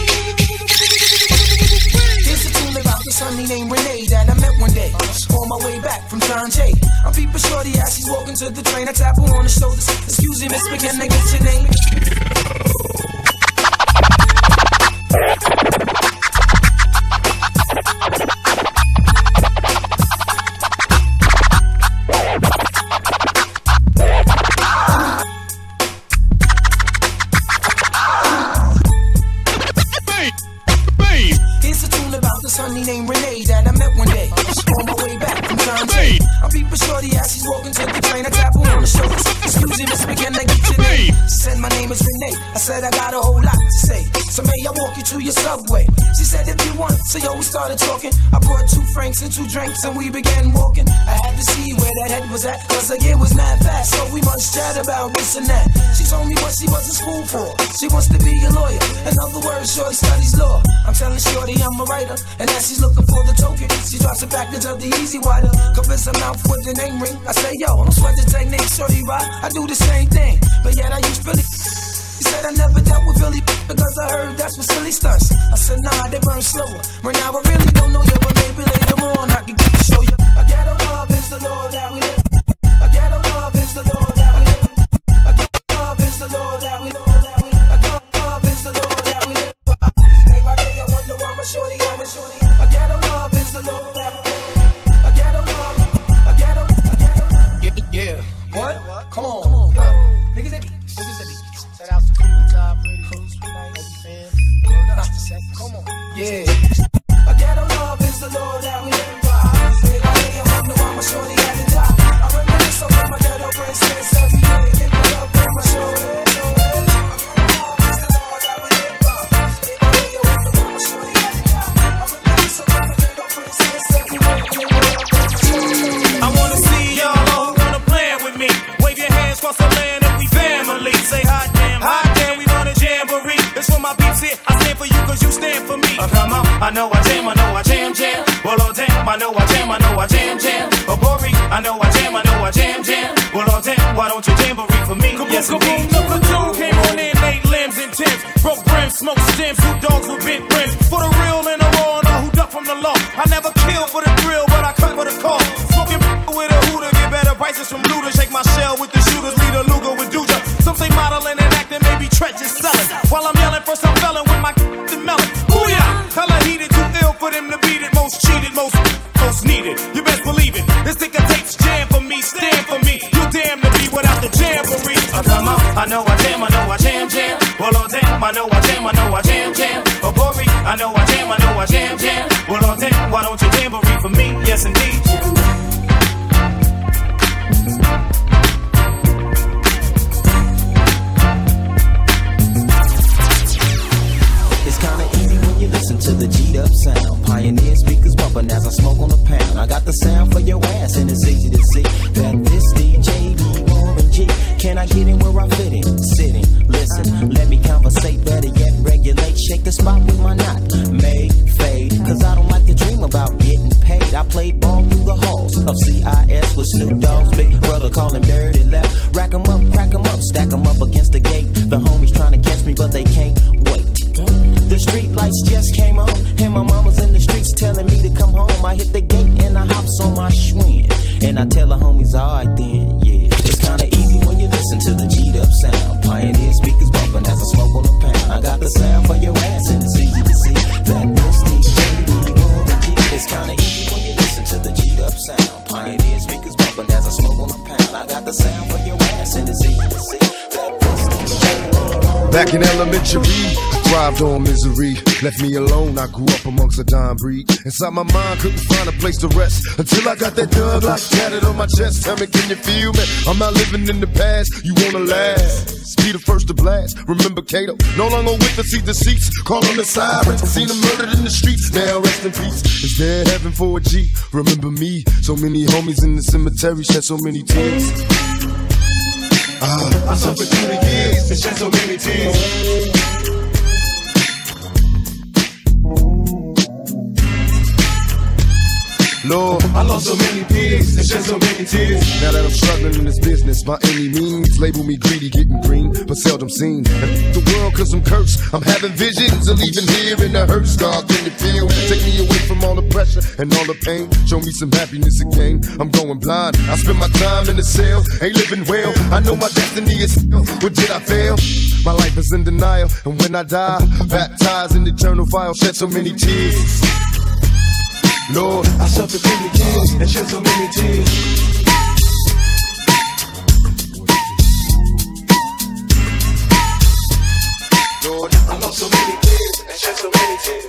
S5: Here's a tune about this honey named Renee that I met one day on my way back from John Jay. I'm peeping shorty as she's walking to the train. I tap her on the shoulders. Excuse me, miss, can I get your name? Here's a tune about this honey named Renee that I met one day on my way back from John Jay. I'm peeping shorty as she's walking to the train. I tap her on the shoulders. Excuse me, miss, can I get your name? She said my name is Renee. I said I got a whole lot to say. So may I walk you to your subway? She said if you want. So yo, we started talking. I brought 2 francs and 2 drinks and we began walking. I had to see where that head was at, cause like it was not fast. So we must chat about this and that. She told me what she was in school for. She wants to be a lawyer. In other words, shorty studies law. I'm telling shorty I'm a writer, and as she's looking for the token, she drops a package of the Easy Wider. Covers her mouth with the name ring. I say yo, don't sweat the technique, shorty right? I do the same thing, but yet I use Philly. She said I never dealt with Philly because I heard that's for silly stunts. I said nah, they burn slower. Right now I really don't know you, but maybe later on I can show you. A ghetto love is the law that we live. A ghetto love is the law that we live. A ghetto love is the law that we live. A ghetto love is the law that we live. Day by day I wonder why my shorty, I'm a shorty. A ghetto love is the law that we live. A ghetto love, a ghetto. Yeah. What? Come on. Niggas that be. Shout out to Top Radio, Coast Nice. Come on. Yeah. A ghetto love is the law that we live by. Day by day I wonder why my shorty had to die. I reminisce over my ghetto princess every day. Get me up on my shoulder.
S22: I wanna see y'all who wanna plan with me. Wave your hands across the land and we family. Say hot damn, we want a jamboree. It's for my beats here, I stand for you cause you stand for me. Come on, I know I jam. Well, oh damn, I know I jam. Oh, Bori, I know I jam. Well, oh damn, why don't you jamboree for me? Yes, indeed. The platoon came on in, 8 limbs and tips. Broke brims, smoked stems, 2 dogs with bent rims. For the real and the raw, and all who duck from the law. I never kill for the thrill, but I cut for the call. Smoking with a hooter, get better prices from looters. Shake my shell with the shooters, lead a Luger with Duja. Some say modeling and acting, maybe treacherous selling. While I'm yelling for some felon with my melon. Booyah! Hella heated, too ill for them to beat it. Most cheated, most needed. You best believe it. This nigga takes jam for me, stand for me. You damn to be without the jamboree. Come on, I know I jam. Well, oh damn, I know I jam. Oh, Bori, I know I jam. Well, oh damn, why don't you jamboree for me? Yes, indeed.
S23: It's kinda easy when you listen to the G'd up sound. Pioneer speakers bumping as I smoke on the pound. I got the sound for your ass and it's easy to see that this DJ be Warren G. Can I get in where I fit in? Sitting, listen, let me conversate, better yet regulate. Shake the spot with my knot, made, fade. Cause I don't like to dream about getting paid. I played ball through the halls of CIS with Snoop Dogg's big brother calling dirty left. Rack 'em up, crack 'em up, stack 'em up against the gate. The homies trying to catch me but they can't wait. The street lights just came on, and my mama's in the streets telling me to come home. I hit the gate and I hops on my Schwinn, and I tell the homies, alright then, yeah. It's kinda easy when you listen to the G'd up sound. Pioneer speakers bumping as I smoke on the pound. I got the sound for your ass and it's easy to see that this DJ be Warren G. It's kinda easy when you listen to the G'd up sound. Pioneer speakers bumping as I smoke on a pound. I got the sound for your ass and it's easy to see.
S9: Back in elementary, thrived on misery. Left me alone, I grew up amongst a dying breed. Inside my mind, couldn't find a place to rest until I got that Doug like tatted on my chest. Tell me, can you feel me? I'm not living in the past, you wanna last. Be the first to blast. Remember Kato, no longer with us, see the seats. Call on the sirens, seen them murdered in the streets. Now rest in peace. Is there heaven for a G? Remember me, so many homies in the cemetery shed so many tears. I suffered through the years and shed so many tears. Lord, I lost so many peers and shed so many tears. Now that I'm struggling in this business, by any means, label me greedy, getting green, but seldom seen. And the world, cause I'm cursed. I'm having visions of leaving here in the hearse. God, can you feel? Take me away from all the pressure and all the pain. Show me some happiness again. I'm going blind. I spend my time in the cell, ain't living well. I know my destiny is still. What did I fail? My life is in denial, and when I die, baptized in the eternal fire, shed so many tears. Lord, I suffered through the years and shed so many tears. Lord, I lost so many tears and shed so many tears.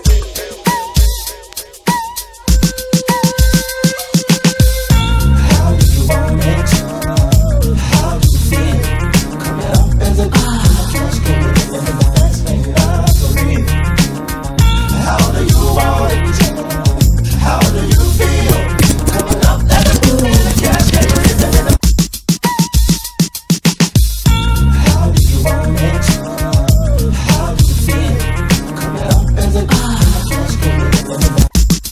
S9: How do you want it? How do you feel? Coming up as a just getting the best thing for me. How do you want it? How do you feel? Coming up like a moon, yeah, how do you want it? How do you feel? Coming up as a just getting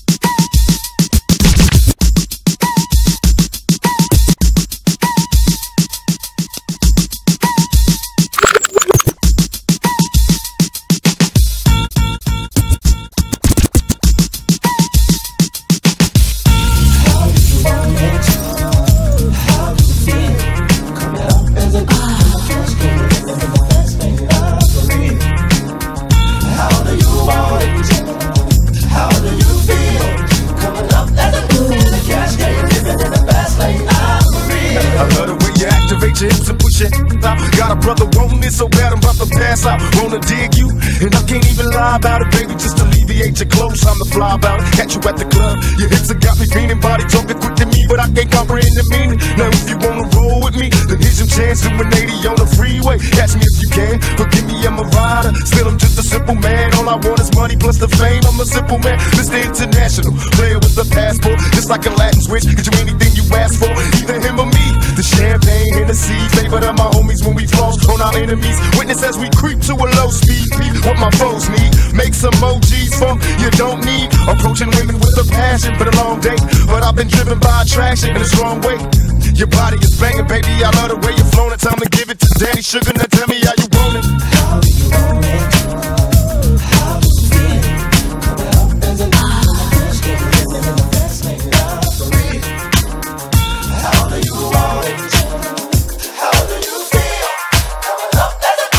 S9: got a brother wanting it so bad I'm about to pass out. Wanna dig you, and I can't even lie about it, baby. Just alleviate your clothes, I'm the fly about it. Catch you at the club, your hips have got me feeling. Body talking quick to me, but I can't comprehend the meaning. Now if you wanna roll with me, then here's your chance. Doing 80 on the freeway. Catch me if you can. Forgive me, I'm a rider. Still, I'm just a simple man. All I want is money plus the fame. I'm a simple man, Mr. International, player with a passport, just like a Latin switch. Get you anything you ask for, either him or me. The champagne, Hennessy, favorite of my homies when we floss on our enemies. Witness as we creep to a low speed. Peep what my foes need. Make some emojis for you don't need. Approaching women with a passion, been a long day, but I've been driven by attraction in a strong way. Your body is banging, baby. I love the way you're flowing. Time to give it to Daddy Sugar. Now tell me how you want it. How do you want it? How do you feel? Coming up as a just getting in the best thing for me. How do you want it? How do you feel? Coming up as a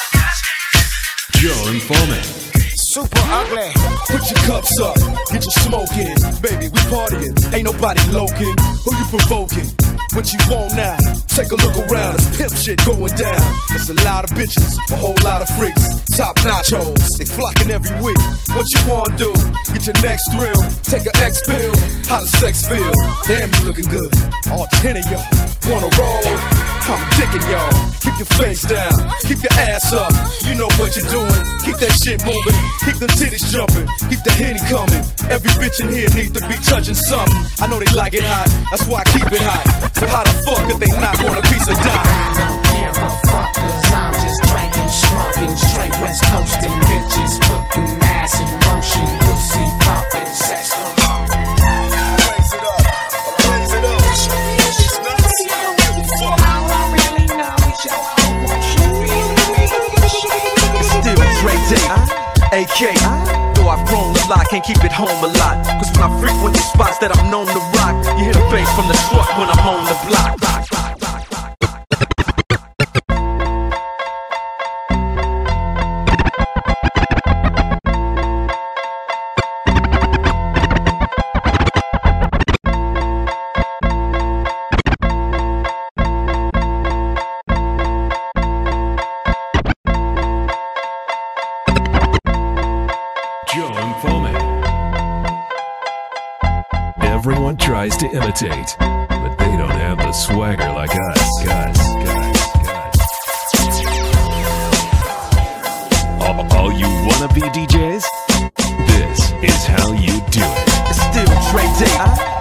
S3: Joe Informing.
S15: Super ugly. Put your cups up, get your smoke in. Baby, we partying, ain't nobody loking. Who you provoking? What you want now? Take a look around, it's pimp shit going down. There's a lot of bitches, a whole lot of freaks. Top nachos, they flocking every week. What you wanna do? Get your next thrill, take an X pill. How does sex feel? Damn, you looking good. All 10 of y'all wanna roll? I'm digging y'all. Keep your face down, keep your ass up. You know what you're doing. Keep that shit moving, keep the titties jumping, keep the Henny coming. Every bitch in here needs to be touching something. I know they like it hot, that's why I keep it hot. So how the fuck if they not want a piece of dime?
S5: I'm just drinking, smoking, straight West Coasting, bitches putting ass in motion, pussy popping, sex on.
S11: AK, though I've grown a lot, can't keep it home a lot. Cause when I frequent the spots that I'm known to rock, you hear the bass from the truck when I'm on the block.
S3: imitate, but they don't have the swagger like us. All you wannabe DJs, this is how you do it.
S11: It's still Dre Day,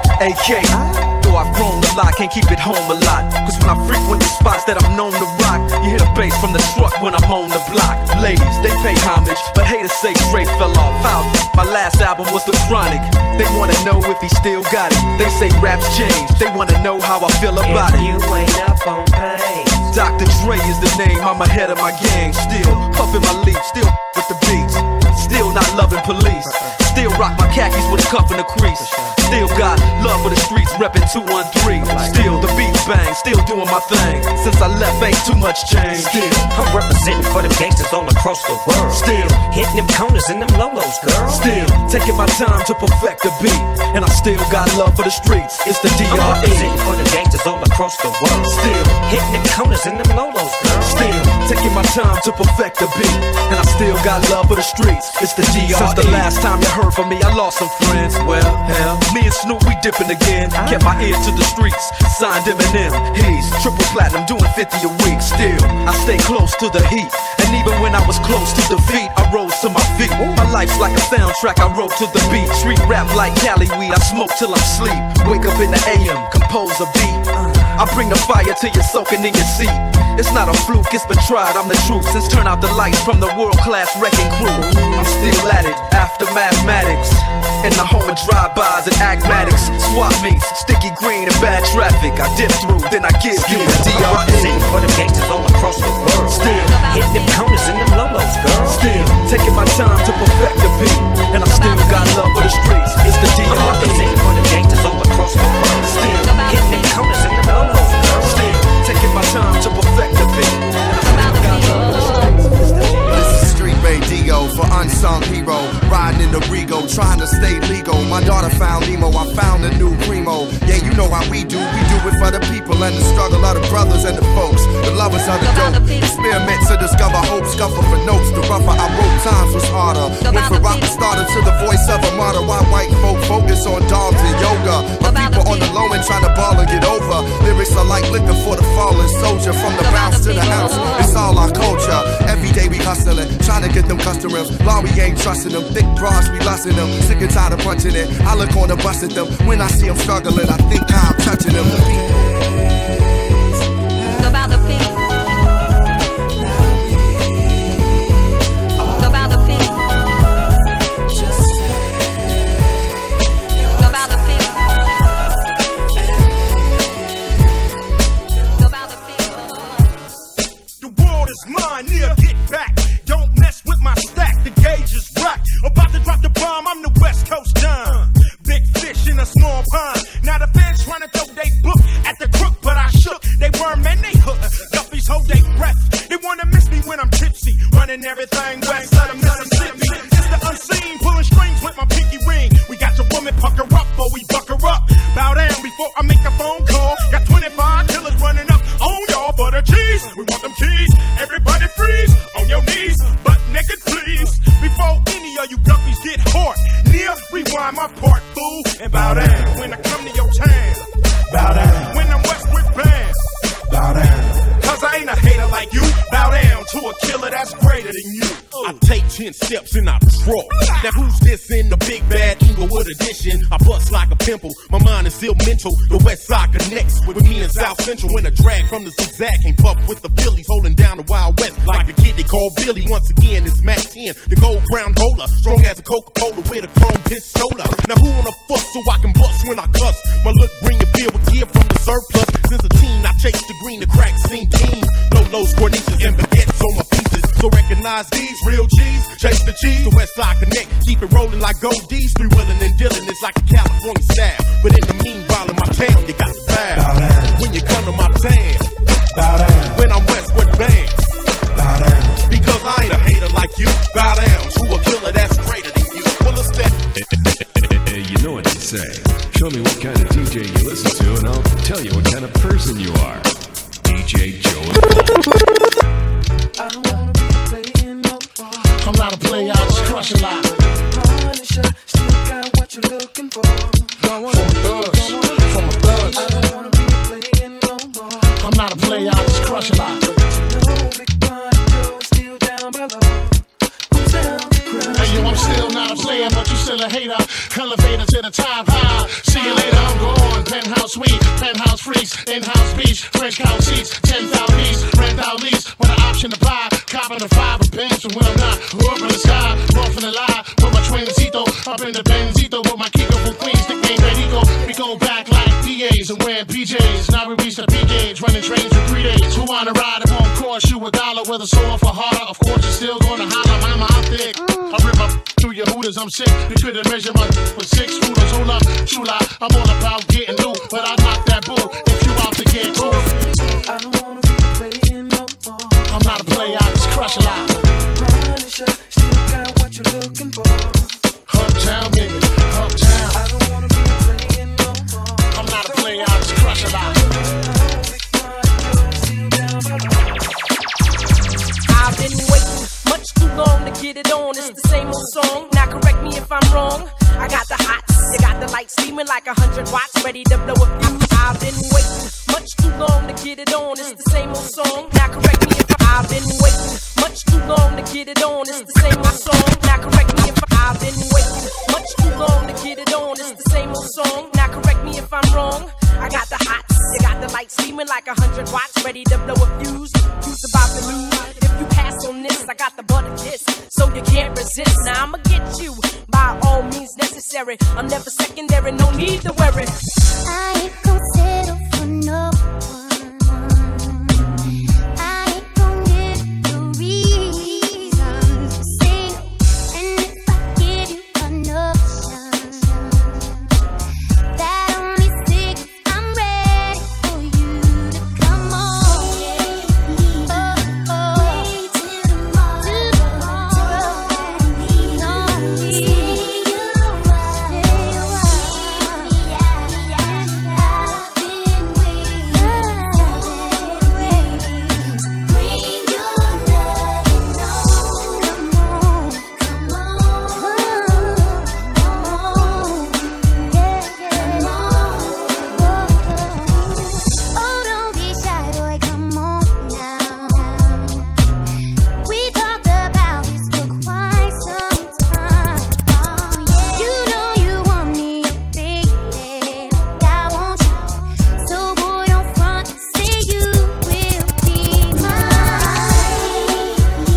S11: AK. Though I've grown a lot, can't keep it home a lot. Cause when I frequent the spots that I'm known to rock, you hear the bass from the truck when I'm on the block. Ladies, they pay homage, but haters say Dre fell off. How? My last album was The Chronic. They wanna know if he still got it. They say raps changed, they wanna know how I feel about it.
S2: You ain't up on pain.
S11: Dr. Dre is the name, I'm ahead of my gang. Still puffin' my leaf, still with the beats. Still not loving police. Still rock my khakis with a cuff and a crease. Still got love for the streets, reppin' 213. Still the beat bang, still doing my thing. Since I left, ain't too much change.
S2: Still, I'm representing for them gangsters all across the world.
S11: Still
S2: hitting them corners and them lolos, girl.
S11: Still taking my time to perfect the beat, and I still got love for the streets. It's the DRE.
S2: I'm representing for them gangsters all across the world.
S11: Still
S2: hitting them corners and them lolos, girl.
S11: Still taking my time to perfect the beat, and I still got love for the streets. It's the DRE. Since the last time you heard from me, I lost some friends. Well, hell, me and Snoop, we dipping again. Kept my ear to the streets, signed Eminem. He's triple platinum, doing 50 a week. Still, I stay close to the heat, and even when I was close to defeat, I rose to my feet. My life's like a soundtrack, I wrote to the beat. Street rap like Cali weed, I smoke till I'm sleep. Wake up in the AM, compose a beat. I bring the fire till you're soaking in your seat. It's not a fluke, it's been tried, I'm the truth. Since turn out the lights from the world-class wrecking crew, I'm still at it, after mathematics. In the home of drive-bys and acmatics, swap meets, sticky green and bad traffic. I dip through, then I give you the DRE.
S2: I'm representing for them gangsters all across the world.
S11: Still
S2: hitting them corners and them lolos, girl.
S11: Still taking my time to perfect the beat, and I still got love for the streets. It's the DRE.
S2: I'm representing for them gangsters all across the world.
S11: Still
S2: hitting them corners and them lolos, girl.
S11: Still taking my time to perfect the beat, and I still got love for the streets.
S12: This is Street Radio for unsung hero, riding in the Rego, trying to stay legal. My daughter found Nemo, I found a new primo. Yeah, you know how we do it for the people and the struggle of the brothers and the folks, the lovers of the dope. Experiment to discover hope, scuffle for notes. The rougher I wrote, times was harder. Went from rock starter to the voice of a martyr. Why white folk focus on dogs and yoga? My people on the low end trying to ball and get over. Lyrics are like liquor for the fallen soldier. From the bounce to the house, it's all our culture. Every day we hustling, trying to get them customers. Law, we ain't trusting them. Thick bras, we lusting them. Sick and tired of punching it. I look on the bus at them. When I see them struggling, I think how I'm touching them.
S4: About the peace. About the peace. About the peace. About the peace.
S22: The world is mine, yeah, get back. Don't mess with my stack, the gauge is racked. About to drop the bomb, I'm the West Coast John. Big fish in a small pond. Now the fans trying to throw they book at the crook, but I shook. They worm and they hook. Guppies hold they breath. They wanna miss me when I'm tipsy, running everything west of the Mississippi. It's the unseen, pulling strings with my pinky ring. We got your woman pucker up, or we buck her up. Bow down before I make a phone call. Got 25 killers running up on y'all for the cheese. We want them keys. Everybody freeze on your knees, but naked please. Before any of you guppies get hard, near rewind my part, fool, and bow down when I come to your town. Bow down when I'm Westwood Band. Bow down, cause I ain't a hater like you. Bow down to a killer that's greater than you. I take 10 steps and I draw. Now who's this in the big bad Inglewood edition? I bust like a pimple, my mind is still mental. The west side connects with me in South Central. When a drag from the zigzag came up with the Phillies, holding down the Wild West like a kid they call Billy. Once again, it's Mac 10, the gold brown bowler, strong as a Coca-Cola with a chrome pistola. Now who wanna fuss so I can bust when I cuss? My look bring you feel with gear from the surplus. Since a teen, I chased the green, the crack scene team. Lolos, Corniches, and baguettes on my pieces. So recognize these real G's, chase the cheese, the West Side Connect, keep it rolling like gold D's. Three willing and dealing, it's like a California style. But in the meanwhile, in my town, you got to bow. When you come to my town, bow down. When I'm Westwood Band, bow down. Because I ain't a hater like you, bow down to a killer that's greater than you. Well, it's that.
S3: You know what to say. Show me what kind of DJ you listen to, and I'll tell you what kind of person you are. DJ Joe.
S19: Come out and play out, just crush a lot.
S5: Punisher, still got what you're looking for.
S19: From a thug top high. See you later, I'm gone. Penthouse suite, penthouse freaks, in-house beach, French couch seats, 10,000 lease, rent out lease, with an option to buy. Copping the 5 of bands from when I'm not. Up in the sky, off in the lie, with my twincito, up in the Benzito, with my Kiko from Queens, nickname Benito. We go back like PAs and wearing PJs. Now we reach the P gauge, running trains for 3 days. Who wanna ride them on course? You $1 with a sore for harder. Of course, you're still gonna holler, mama, I'm thick. I rip up through your hooters, I'm sick. You couldn't measure my for 6 footers. Hold up, chula, I'm all about getting new, but I knock that bull if you out to get cool.
S5: I don't wanna be playing no more.
S19: I'm not a player, I just crush a lot.
S5: Punisher, still got what you're looking for.
S19: Uptown, baby, uptown.
S5: I don't wanna be playing no more.
S19: I'm not a player, I just crush a lot.
S20: I've been waiting much too long to get it on. It's the same old song. Now correct me if I'm wrong. I got the hots, you got the lights steaming like 100 watts, ready to blow a fuse. I've been waiting much too long to get it on. It's the same old song. Now correct me if I've been waiting much too long to get it on. It's the same old song. Now correct me if I've been waiting much too long to get it on. It's the same old song. Now correct me if I'm wrong. I got the hots, you got the lights steaming like 100 watts, ready to blow a fuse. Fuse about to lose. If you pass on this, I got the butter kiss, so you can't resist. Now I'ma get you by all means necessary. I'm never secondary, no need to worry.
S10: I ain't gon' settle for no one. I ain't gon' give the reasons to say no. And if I give you an option, that only signals I'm ready for you to come on. Wait till tomorrow. Oh, don't be shy, boy, come on now. We talked about this for quite some time. You know you want me, baby. I want you. So boy, don't front, say you will be mine.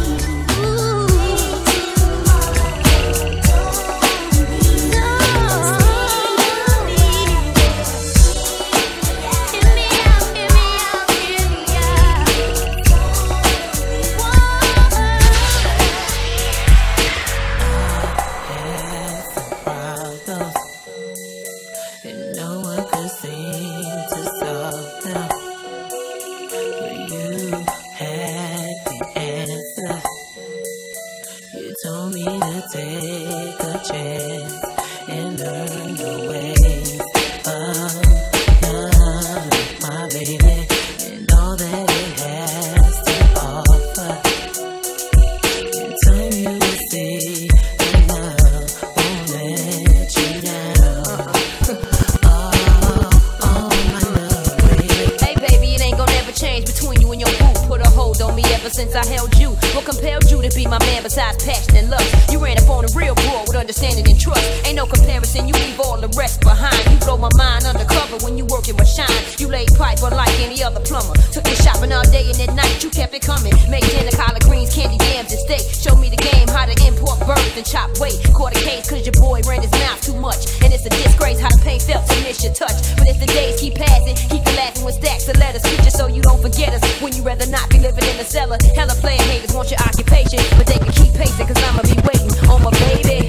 S4: And no one could seem to solve them. But you had the answer. You told me to take a chance and learn the ways of love, my baby, and all that it has to offer. In time you will see that love won't let you down.
S13: Hey baby, it ain't gonna ever change between you and your boo. Put a hold on me ever since I held you. What compelled you to be my man besides passion and lust? You ran up on a real boy with understanding and trust. Ain't no comparison, you leave all the rest behind. You blow my mind undercover when you working with shine. You laid pipe unlike any other plumber. Took me shopping all day and at night, you kept it coming. Made dinner, collard greens, candy yams and steak. Showed me the game, how to import birds and chop weight. Caught a case cause your boy ran his mouth too much. And it's a disgrace how the pain felt to miss your touch. But as the days keep passing, keep you laughing with stacks of letters. Just so you don't forget us when you rather not be living in the cellar. Hella player haters want your occupation, but they can keep pacing cause I'ma be waiting on my baby.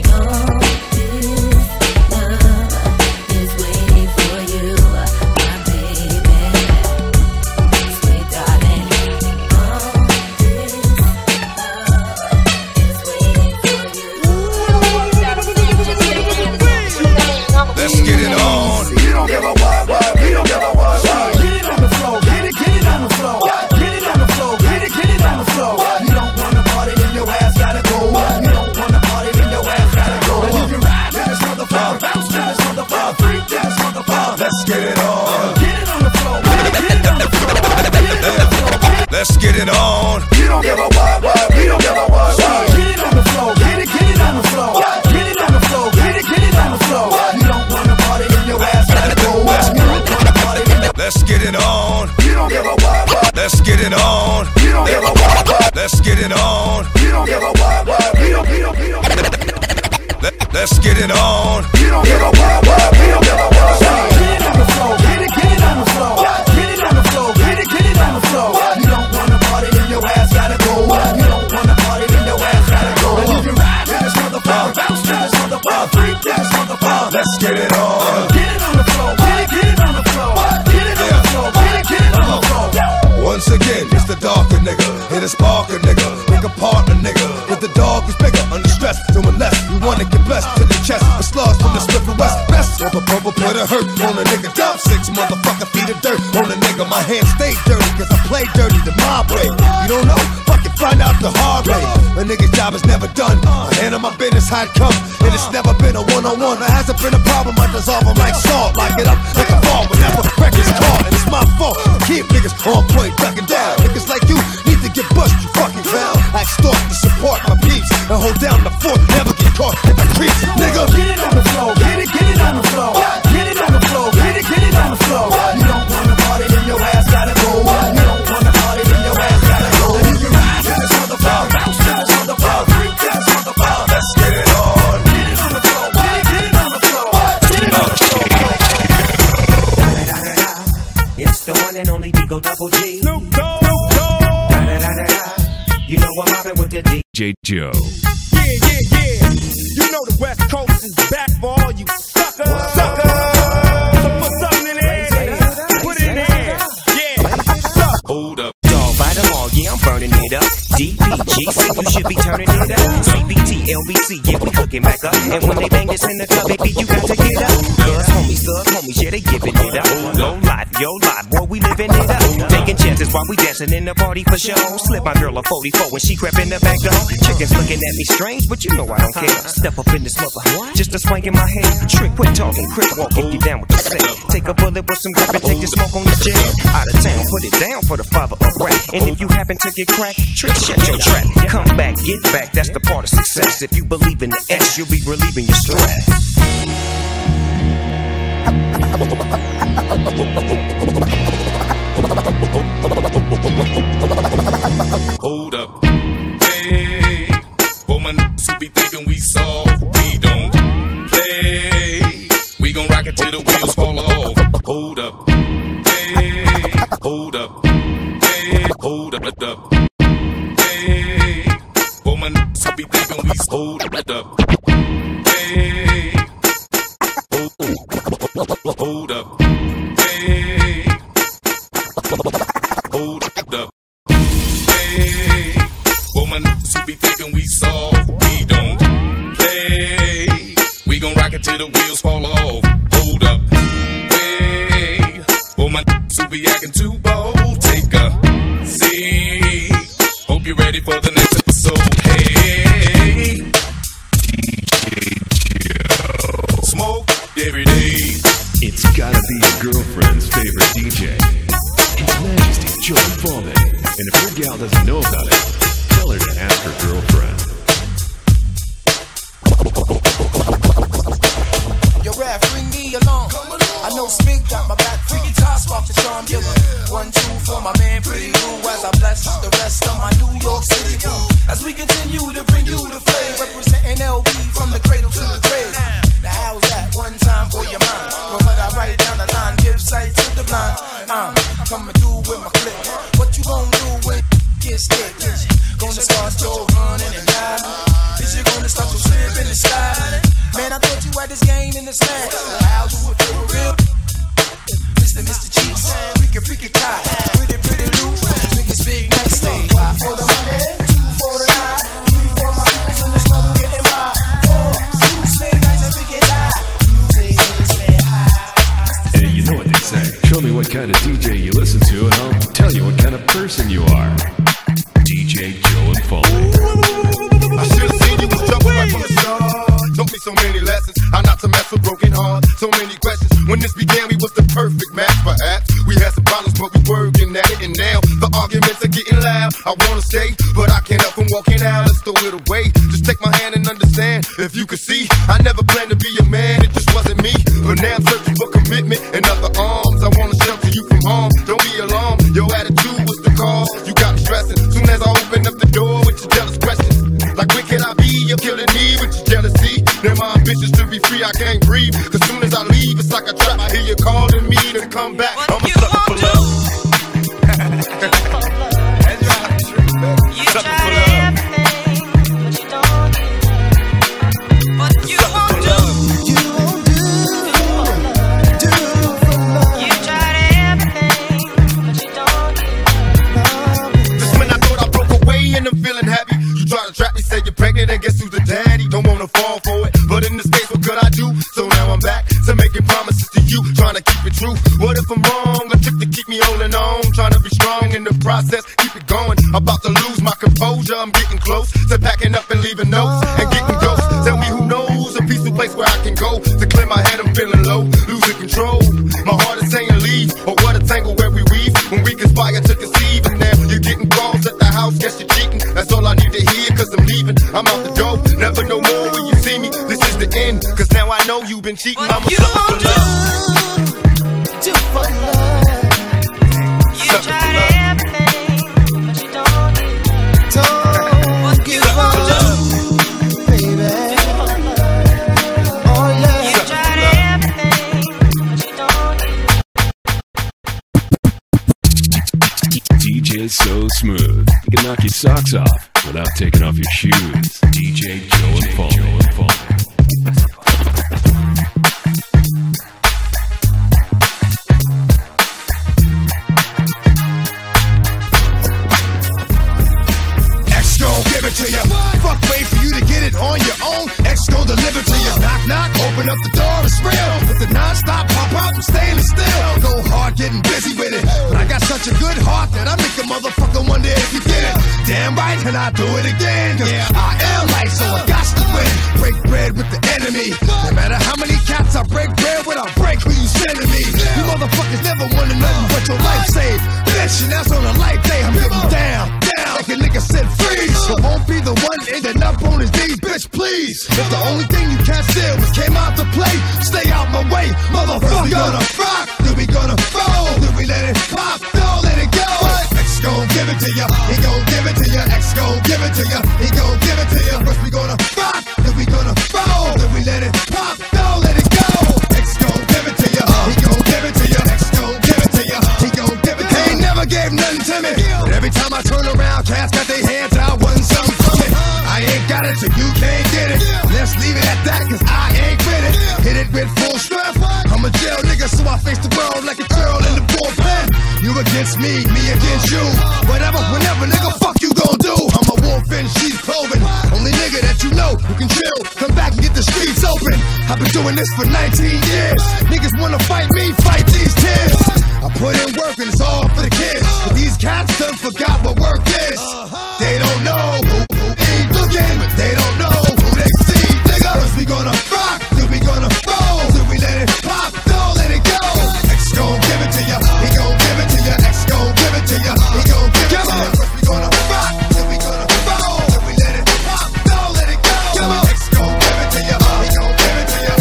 S1: Let's get it on.
S8: You don't give a what, we don't give a what. Get it on the floor, get it on the floor. Get it on the floor, get it on the floor. You don't wanna party, then your ass gotta go.
S1: get it on.
S8: You don't give a what.
S1: Let's get it on.
S8: You don't give a what.
S1: Let's get it on.
S8: You don't give a what. We don't
S1: Let's get it on.
S8: You don't give a what. We don't give a what. Get it on the floor. Get it on the floor. Get it on the floor. Get it on the floor. You don't wanna party, then your ass gotta go. You don't wanna party, then your ass gotta go. And if you ride to this motherfucker, bounce to this motherfucker, freak to this motherfucker.
S1: Let's get it on.
S8: Get it on the floor. Get it on the floor. Get it on the floor. Get it on the floor.
S1: Once again, it's the darker nigga. Hit a sparker nigga. Pick a partner nigga. But the dog is bigger. Under stress, doing less. You wanna get blessed to the chest. The slugs from the Smith and West. Best of a bubble put a hurt on a nigga. Dump 6 motherfucker feet of dirt on a nigga. My hands stay dirty cause I play dirty the mob way. You don't know? Fucking find out the hard way. A nigga's job is never done. I handle my business how it come. And it's never been a one-on-one. There hasn't been a problem. I dissolve them like salt. Lock it up like a ball whenever record's caught. And it's my fault. Keep niggas on point, ducking down. Niggas like you need to get bust, you fucking clown. I extort to support my peeps and hold down the fort. Never get caught in the creeps, nigga.
S8: Get it on the floor. Get it on the floor. Get it on the floor. Get it on the floor. You don't wanna party, then your ass gotta go. You don't wanna party, then your ass gotta go. And if you ride to this motherfucker, bounce to this motherfucker, freak to this motherfucker.
S1: Let's get it on.
S8: Get it on the floor. Get it on the floor. Get it on the floor.
S2: It's the one and only Digo Double G.
S22: Snoop Dogg.
S2: You know I'm mobbing with the
S3: DJ Joe.
S22: Yeah. You know the West Coast is back for all you suckers. So put something in there. Put it in there. Yeah.
S1: Hold up.
S2: dog by them all, yeah, I'm burning it up. DPGC, you should be turning it up. CBT, LBC, yeah, we hooking back up. And when they bang this in the club, baby, you got to get up. Thug homies, yeah, they giving it up. Low life, yo life, boy, we living it up. Taking chances while we dancing in the party for show. Slip my girl a 44 when she crept in the back door. Chickens looking at me strange, but you know I don't care. Step up in this mother, just a swing in my head. Trick, quit talking, crip walk, get you down with the set. Take a bullet with some grip and take the smoke on the jet. Out of town, put it down for the father of rap. And if you happen to get cracked, trick, shut your trap. Come back, get back, that's the part of success. If you believe in the S, you'll be relieving your stress.
S1: Hold up. Hey, woman, who be thinking we soft, we don't play. We gon' rock it till the wheels fall off. Hold up. Hey, hold up. Hey, hold up. Hey, woman, who be thinking we hold up. Hey, hold up. Hey, hold up. Hey, woman, who be thinking we soft, we don't play. We gon' rock it till the wheels fall off. Hold up. Hey, woman, who be acting too bold, take a seat. Hope you're ready for the next episode. Hey, smoke every day.
S3: It's gotta be your girlfriend's favorite DJ. His Majesty Joe Fallon. And if your gal doesn't know about it, tell her to ask her girlfriend.
S5: Yo, rap, bring me along. I know Spig got my back. Freaky toss off the charm giver. 1, 2 for my man, Pretty Lou. As I bless the rest of my New York City crew. As we continue to bring you the flavor, representing LB from the cradle to the grave. Now how's that? One time for your mind. But when I write down the line, give sight to the blind. I'm coming through with my clip. What you gonna do when get scared? Is you gonna start your running and hiding? Is you gonna start to slip in the sky? Man, I thought you had this game in the sand. How do it feel real? Mr. Cheeks, freaky guy, pretty loose, biggest big nice thing. 5 for the money, 2 for the night, 3 for my peoples in the struggle getting by. 4, 2 slay nice and freaky die.
S3: Hey, you know what they say. Show me what kind of DJ you listen to, and I'll tell you what kind of person you are. DJ Joe and Fallon.
S9: I should've seen you was trouble right from the start. Taught me so many lessons, how not to mess with broken hearts. So many questions. When this began, we was the perfect match, perhaps. We had some problems, but we working at it. And now the arguments are getting loud. I wanna stay, but I can't help from walking out. Let's throw it away. Just take my hand and understand. If you could see, I never planned to be a man. It just wasn't me. But now I'm searching for commitment and other arms. I wanna shelter you from harm. wrong. Don't be alarmed, your attitude was the cause. You got me stressing. Soon as I open up the door with your jealous questions. Like where can I be? You're killing me with your jealousy. Then my ambitions to be free, I can't breathe. Cause soon as I leave, it's like a trap. I hear you calling me to come back. I'm a sucker for love.
S4: You tried everything, but you don't do. What you won't do. You won't do for love. You tried everything, but you don't do.
S9: Just when I thought I broke away and I'm feeling happy, you try to trap me, say you're pregnant and guess who's the daddy? Don't wanna fall for it, but in this case, what could I do? So now I'm back to making promises to you, trying to keep it true. What if I'm wrong? A trick to keep me holding on, trying to be strong in the process, keep it going. About to lose my composure, I'm getting close to packing up and leaving notes and getting ghosts. Tell me who knows a peaceful place where I can go to clear my head. I'm feeling low, losing control. My heart is saying leave, or what a tangle where we weave when we conspire to conceive. And now you're getting calls at the house, guess you're cheating. That's all I need to hear, cause I'm leaving. I'm out the door, never no more when you see me. This is the end, cause now I know you've been cheating. I'm a sucker for love.
S4: Do for love. You tried everything, but you don't do. What you won't do, baby. Oh yeah. You tried everything, but you don't do.
S3: DJ So Smooth. You can knock your socks off without taking off your shoes. DJ Joe and Paul.
S15: X gon' give it to you. Fuck, wait for you to get it on your own. X gon' deliver to you. Knock, knock, open up the door, it's real. With the non-stop pop out, I'm staying still. Go hard, getting busy with it. But I got such a good heart that I make a motherfucker wonder if you get it. Damn right, and I do it again. Cause I am light, so I got to win. Break bread with the enemy. No matter how many cats I break bread with, I'll break who you sending me. You motherfuckers never wanted nothing but your life saved. Bitch, and that's on a life day. I'm getting down, like a nigga said freeze. So won't be the one ending up on his knees, bitch, please. If the only thing you can't steal was came out to play, stay out my way, motherfucker. We gonna rock, then we gonna fold, then we let it pop, don't let it go. X gon' give it to ya, he gon' give it to ya. X gon' give it to ya, he gon' give it to ya. First we gonna rock, then we gonna fold, then we let it pop, don't let it go. X gon' give it to ya, he gon' give it to ya. X gon' give it to ya, he gon' give it to ya. He ain't never gave nothing to me, but every time I turn around, cats got their hands out, wanting something from it. I ain't got it, so you can't get it. Let's leave it at that, cause I ain't with it. Hit it with full strength. I'm a jail nigga, so I face the world like a girl in the bullpen. You against me against you. Whatever, whenever, nigga, fuck you gon' do. I'm a wolf in sheep's clothing. Only nigga that you know who can chill. Come back and get the streets open. I've been doing this for 19 years. Niggas wanna fight me, fight these tears. I put in work and it's all for the kids. But these cats done forgot what work is. They don't know who ain't looking, but they don't know who they see. Nigga, first we gonna rock, then we gonna roll, then we let it pop, don't let it go. X gon' give it to ya, he gon' give it to ya. X gon' give it to ya, he gon' give it to ya. First we gonna rock, then we gonna roll, then we let it pop, don't let it go. X gon' give it to ya, he gon' give it to ya.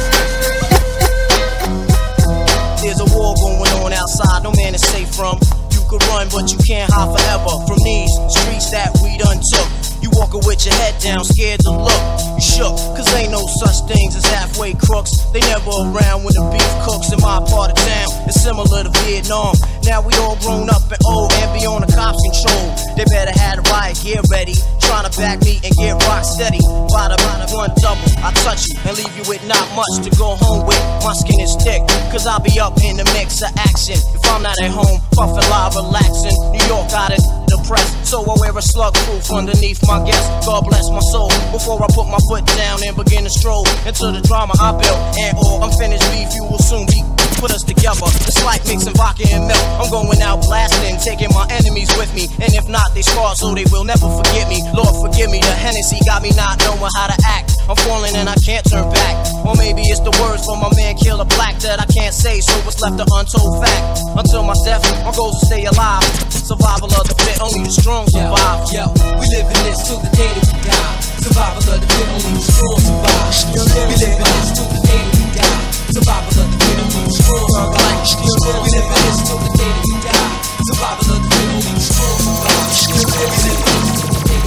S6: There's a war going on outside, no man is safe from. You could run, but you can't hide forever from these streets that we done took. You walking with your head down, scared to look. You shook, cause ain't no such things as halfway crooks. They never around when the beef cooks in my part of town. It's similar to Vietnam. Now we all grown up and old and be on the cops' control. They better have the riot gear ready. Trying to back me and get rock steady. By the one double, I touch you and leave you with not much to go home with. My skin is thick, cause I'll be up in the mix of action. If I'm not at home, puffin' live, relaxing. New York got it depressed, so I wear a slug proof underneath my guest. God bless my soul. Before I put my foot down and begin to stroll into the drama I built. And all unfinished beef, you will soon be. Put us together, it's like mixing vodka and milk. I'm going out blasting, taking my enemies with me. And if not, they scarred so they will never forget me. Lord forgive me, the Hennessy got me not knowing how to act. I'm falling and I can't turn back. Or maybe it's the words from my man Killer Black that I can't say, so it's left an untold fact. Until my death, my goals to stay alive. Survival of the fit, only the strong survive.
S7: Yo, we live in this till the day that we die. Survival of the fit, only the strong survive. We live in this till the day that we die. Survival of the fittest, strong like steel. We live in this till the day that we die. Survival of the fittest, strong.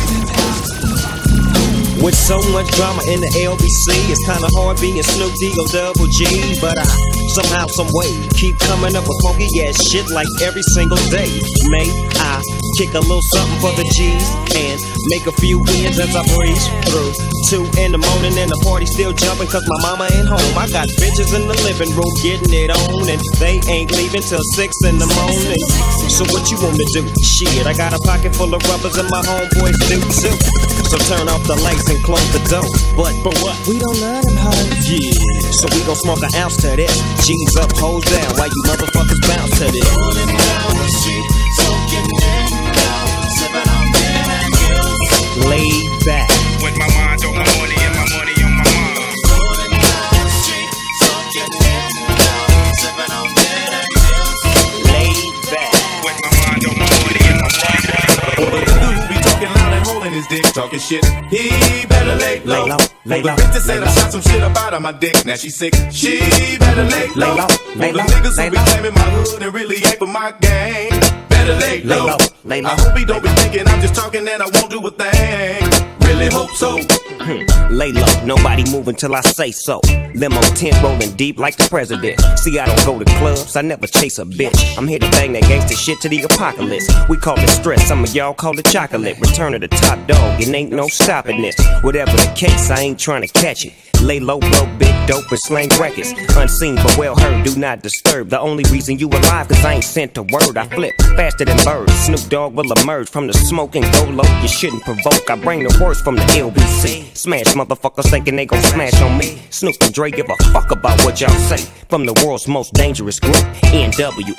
S2: With so much drama in the LBC, it's kinda hard being Snoop D-O double G. But I somehow, some way, keep coming up with funky ass shit like every single day. May I kick a little something for the G's and make a few ends as I breeze through 2 in the morning and the party still jumping cause my mama ain't home. I got bitches in the living room getting it on and they ain't leaving till 6 in the morning. So what you want to do? Shit, I got a pocket full of rubbers and my homeboys do too. So turn off the lights and close the door. But what? We don't love them hoes. Yeah. So we gon' smoke an ounce to this. G's up, hoes down, while you motherfuckers bounce to this. Rolling down the street, soaking in down, sipping on gin and juice. Laid back. With my mind on my money and my money on my mind. Rolling down the street, soaking in down, sipping on gin and juice. Laid back. With my mind on my money and my mind.
S22: Or the nigga who be talking loud and holding his dick, talking shit. He better lay low.
S2: Lay low.
S22: The bitch that said I shot some shit up out of my dick. Now she sick. She better lay low.
S2: Lay
S22: The
S2: low.
S22: niggas who be claiming my hood and really ain't for my gang. Better lay low. I hope he don't be thinking I'm just talking and I won't do a thing. Really hope so.
S2: Lay low, nobody moving till I say so. Limo tent rolling deep like the president. See, I don't go to clubs, I never chase a bitch. I'm here to bang that gangsta shit to the apocalypse. We call it stress, some of y'all call it chocolate. Return of the top dog, it ain't no stopping this. Whatever the case, I ain't trying to catch it. Lay low, blow big dope and slang records. Unseen but well heard, do not disturb. The only reason you alive, cause I ain't sent a word. I flip faster than birds. Snoop Dogg will emerge from the smoke and go low. You shouldn't provoke, I bring the worst from the LBC. Smash motherfuckers thinking they gon' smash on me. Snoop and Dre give a fuck about what y'all say. From the world's most dangerous group, NWA.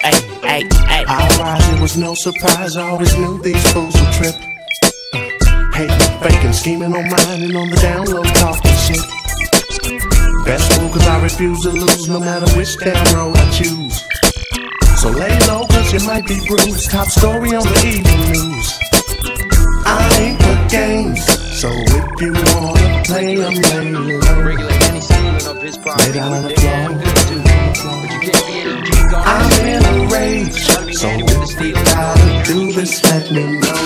S14: I rise, it was no surprise, I always knew these fools would trip. Hating, faking, scheming on mine and on the down low, talking shit. Best move cause I refuse to lose no matter which damn road I choose. So lay low cause you might be bruised. Top story on the evening news. I ain't for games, so if you wanna play them, lay low. Lay down on the floor. I'm in a rage, so if you gotta do this, let me know.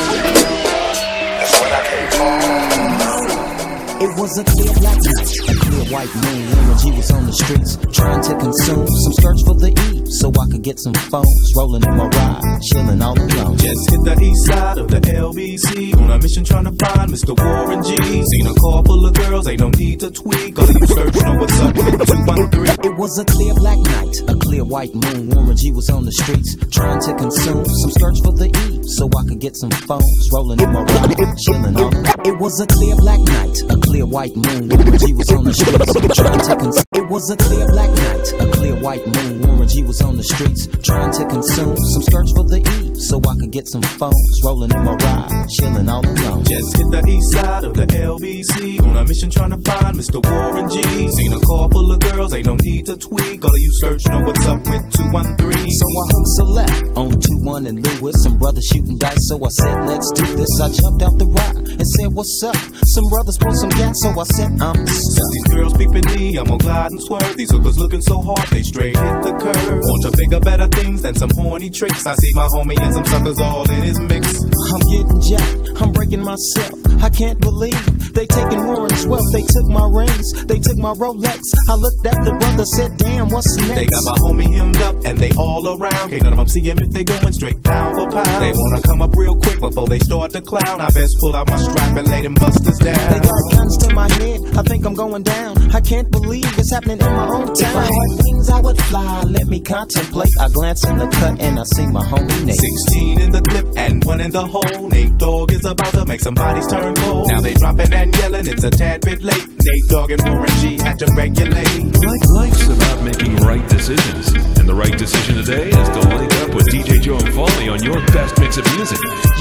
S14: That's when I came home.
S23: It was a clear black night, a clear white moon. Energy was on the streets, trying to consume some skirts for the E, so I could get some phones. Rolling in my ride, chilling all alone.
S22: Just hit the east side of the LBC on a mission trying to find Mr. Warren G. Seen a car full of girls, ain't no need to tweak. All you search, know what's up with 213.
S23: It was a clear black night, a clear white moon. Warren G was on the streets, trying to consume some skirts for the E, so I could get some phones. Rolling in my ride, chilling all alone. It was a clear black night, a clear white moon. Warren G was on the streets, trying to consume. It was a clear black night, a clear white moon. Warren G was on the streets, trying to consume some skirts for the E, so I could get some phones. Rolling in my ride, chilling all alone.
S22: Just hit the east side of the LBC on a mission trying to find Mr. Warren G. Seen a car full of girls, ain't no need to tweak. All of you search, know what's up with 213.
S23: So I hung select on 21 and Lewis. Some brothers shooting dice, so I said, let's do this. I jumped out the rock and said, what's up? Some brothers pulled some gas, so I said, I'm
S22: Since these girls peeping me, I'm gonna glide and swerve. These hookers looking so hard, they straight hit the curve. Want to bigger, better things than some horny tricks. I see my homie and some suckers all in his mix.
S23: I'm getting jacked, I'm breaking myself. I can't believe they taking Warren's wealth. They took my rings, they took my Rolex. I looked at the brother, said, damn, what's next?
S22: They got my homie hemmed up and they all around. Can't none of them see him if they going straight down for pound. They wanna come up real quick before they start to clown. I best pull out my strap and lay them busters down.
S23: They got guns to my head, I think I'm going down. I can't believe it's happening in my own town. If I had wings, I would fly, let me contemplate. I glance in the cut and I see my homie Nate.
S22: 16 in the clip and 1 in the hole. Nate Dogg is about to make some bodies turn cold. Now they dropping and yelling, it's a tad bit late. Nate Dogg and Warren G had to regulate.
S3: Life's about making right decisions, and the right decision today is to link up with DJ Joe and Foley on your best mix of music.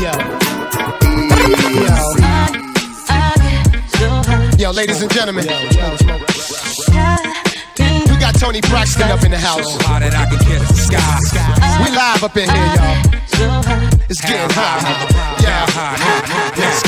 S9: Yo, ladies and gentlemen, we got Tony Braxton up in the house. We live up in here, y'all. It's getting hot.
S16: Let's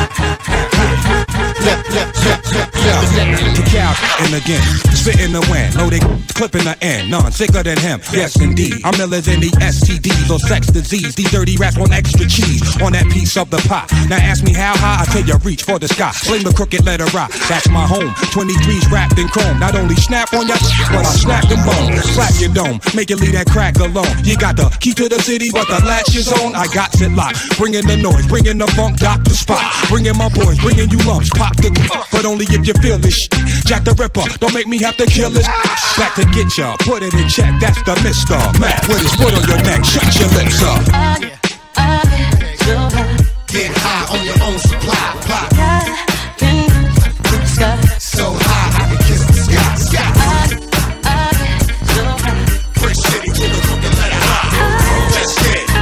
S16: Kick out and again, spit in the wind, loaded clip in the end, none sicker than him. Yes indeed, I'm iller than the STDs or sex disease. These dirty rats want extra cheese on that piece of the pot. Now ask me how high, I tell you reach for the sky. Blame the crooked letter rock, that's my home. 23's wrapped in chrome. Not only snap on your but I snap them bones. Slap your dome, make it leave that crack alone. You got the key to the city, but the latch is on. I got it locked, bringing the noise, bringing the funk, dock the spot. Bringing my boys, bringing you lumps, pop the but only if you feel this shit. Jack the Ripper, don't make me have to kill it. Back to get ya, put it in check, that's the Mr. Mac with his foot on your neck, shut your lips up.
S8: Get high on your own supply. So high, I can kiss the sky. Fresh city to the hook and let it high. Let's get it.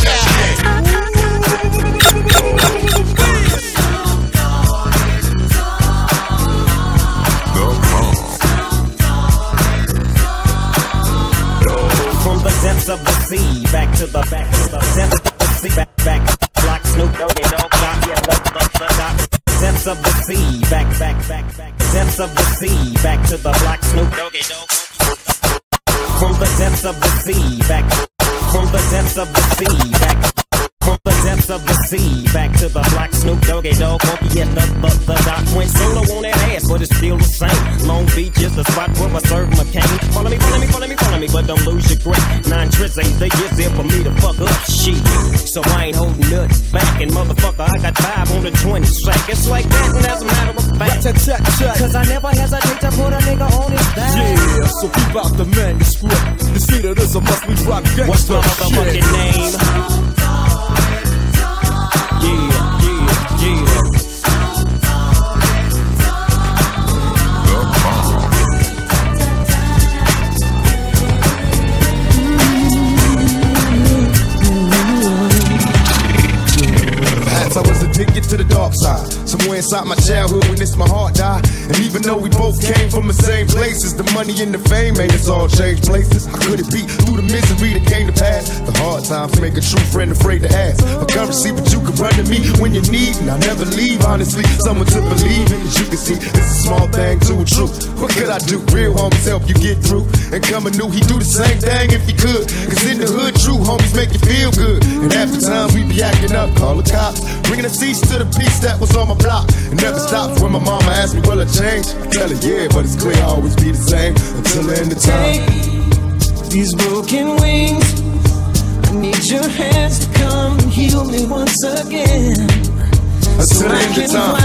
S17: Depths of the sea, back to the depths of the sea, back, like Snoop Doggy Dogg, depths of the sea, back, depths of the sea, back to the black Snoop Doggy Dogg. From the depths of the sea, back, from the depths of the sea, back. From the depths of the sea, back to the black Snoop Doggy Dogg. Funky at the dock went solo on that ass, but it's still the same. Long Beach is the spot where I serve McCain. Follow me, but don't lose your grip. 9 trips ain't the years there for me to fuck up shit. So I ain't holding nothing back, and motherfucker, I got 5 on the 20 sack. It's like that, and as a matter of fact, cause I never hesitate to put a nigga on his back.
S21: Yeah, so keep out the manuscript. The seed of this, I must be rock gangsta.
S17: What's my motherfucking name?
S9: I was addicted to the dark side. Somewhere inside my childhood when it's my heart died. And even though we both came from the same places, the money and the fame made us all change places. How could it be through the misery that came to pass? The hard times make a true friend afraid to ask for currency, but you can run to me when you need, and I never leave, honestly. Someone to believe in, as you can see, it's a small thing to a truth. What could I do? Real homies help you get through. And coming new, he do the same thing if he could. Cause in the hood, true homies make you feel good. And half the time we be acting up, call the cops. Bringing the seats to the piece that was on my block. It never stops when my mama asked me, will I change? I tell her, yeah, but it's clear I'll always be the same until the end of time.
S18: These broken wings, I need your hands to come and heal me once again.
S9: Until the end of time.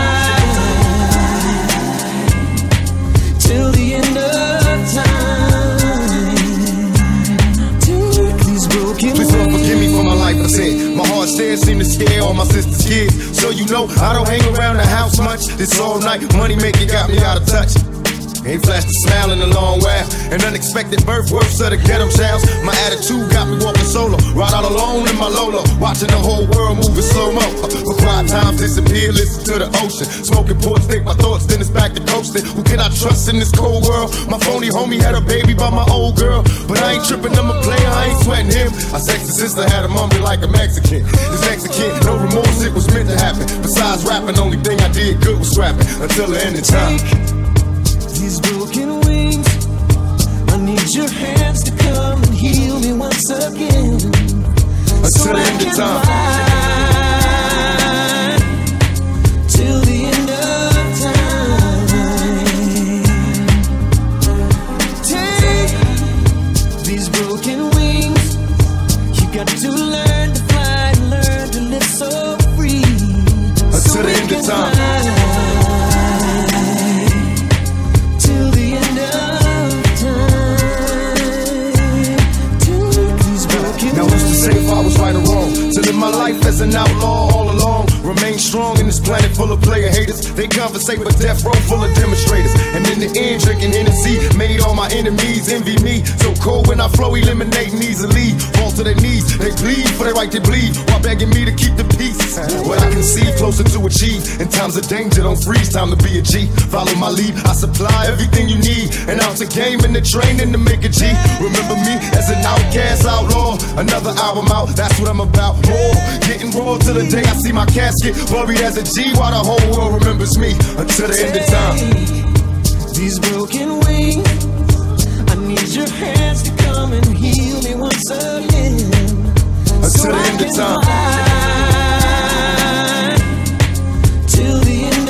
S18: Till the end of time. Take these broken
S9: Please don't forgive me for my life, I said. My heart stairs seem to scare all my sister's kids. So you know, I don't hang around the house much. This all night, money making got me out of touch. Ain't flashed a smile in a long while. An unexpected birth, worse of the ghetto sounds. My attitude got me walking solo. Ride out alone in my Lolo. Watching the whole world moving slow-mo. But quiet times disappear, listen to the ocean. Smoking ports, think my thoughts, then it's back to coasting. Who can I trust in this cold world? My phony homie had a baby by my old girl. But I ain't tripping, I'm a player, I ain't sweating him. I sexy sister had a mummy like a Mexican. This Mexican, no remorse, it was meant to happen. Besides rapping, only thing I did good was scrapping. Until the end of time.
S18: these broken wings. I need your hands to come and heal me once again. So I can fly till the end of time. Take these broken wings. You got to learn to fly, learn to live so free.
S9: Until the end of time. If I was right or wrong, to live my life as an outlaw all along. Remain strong in this planet full of player haters. They conversate with death row full of demonstrators. And in the end, drinking Hennessy made all my enemies envy me. So cold when I flow, eliminating easily. Fall to their knees, they plead for their right to bleed, while begging me to keep the peace. What I can see, closer to achieve. In times of danger, don't freeze, time to be a G. Follow my lead, I supply everything you need. An ounce of game in the training to make a G. Remember me as an outcast outlaw. Another album out, that's what I'm about. More, getting raw till the day I see my casket. Buried as a G while the whole world remembers me. Until the end of time.
S18: These broken wings, I need your hands to come and heal me once again.
S9: Until the end of time.
S18: Till the end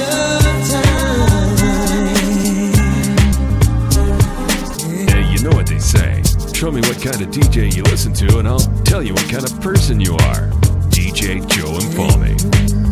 S18: of time.
S3: Yeah, you know what they say. Show me what kind of DJ you listen to, and I'll tell you what kind of person you are. DJ Joe Infalme.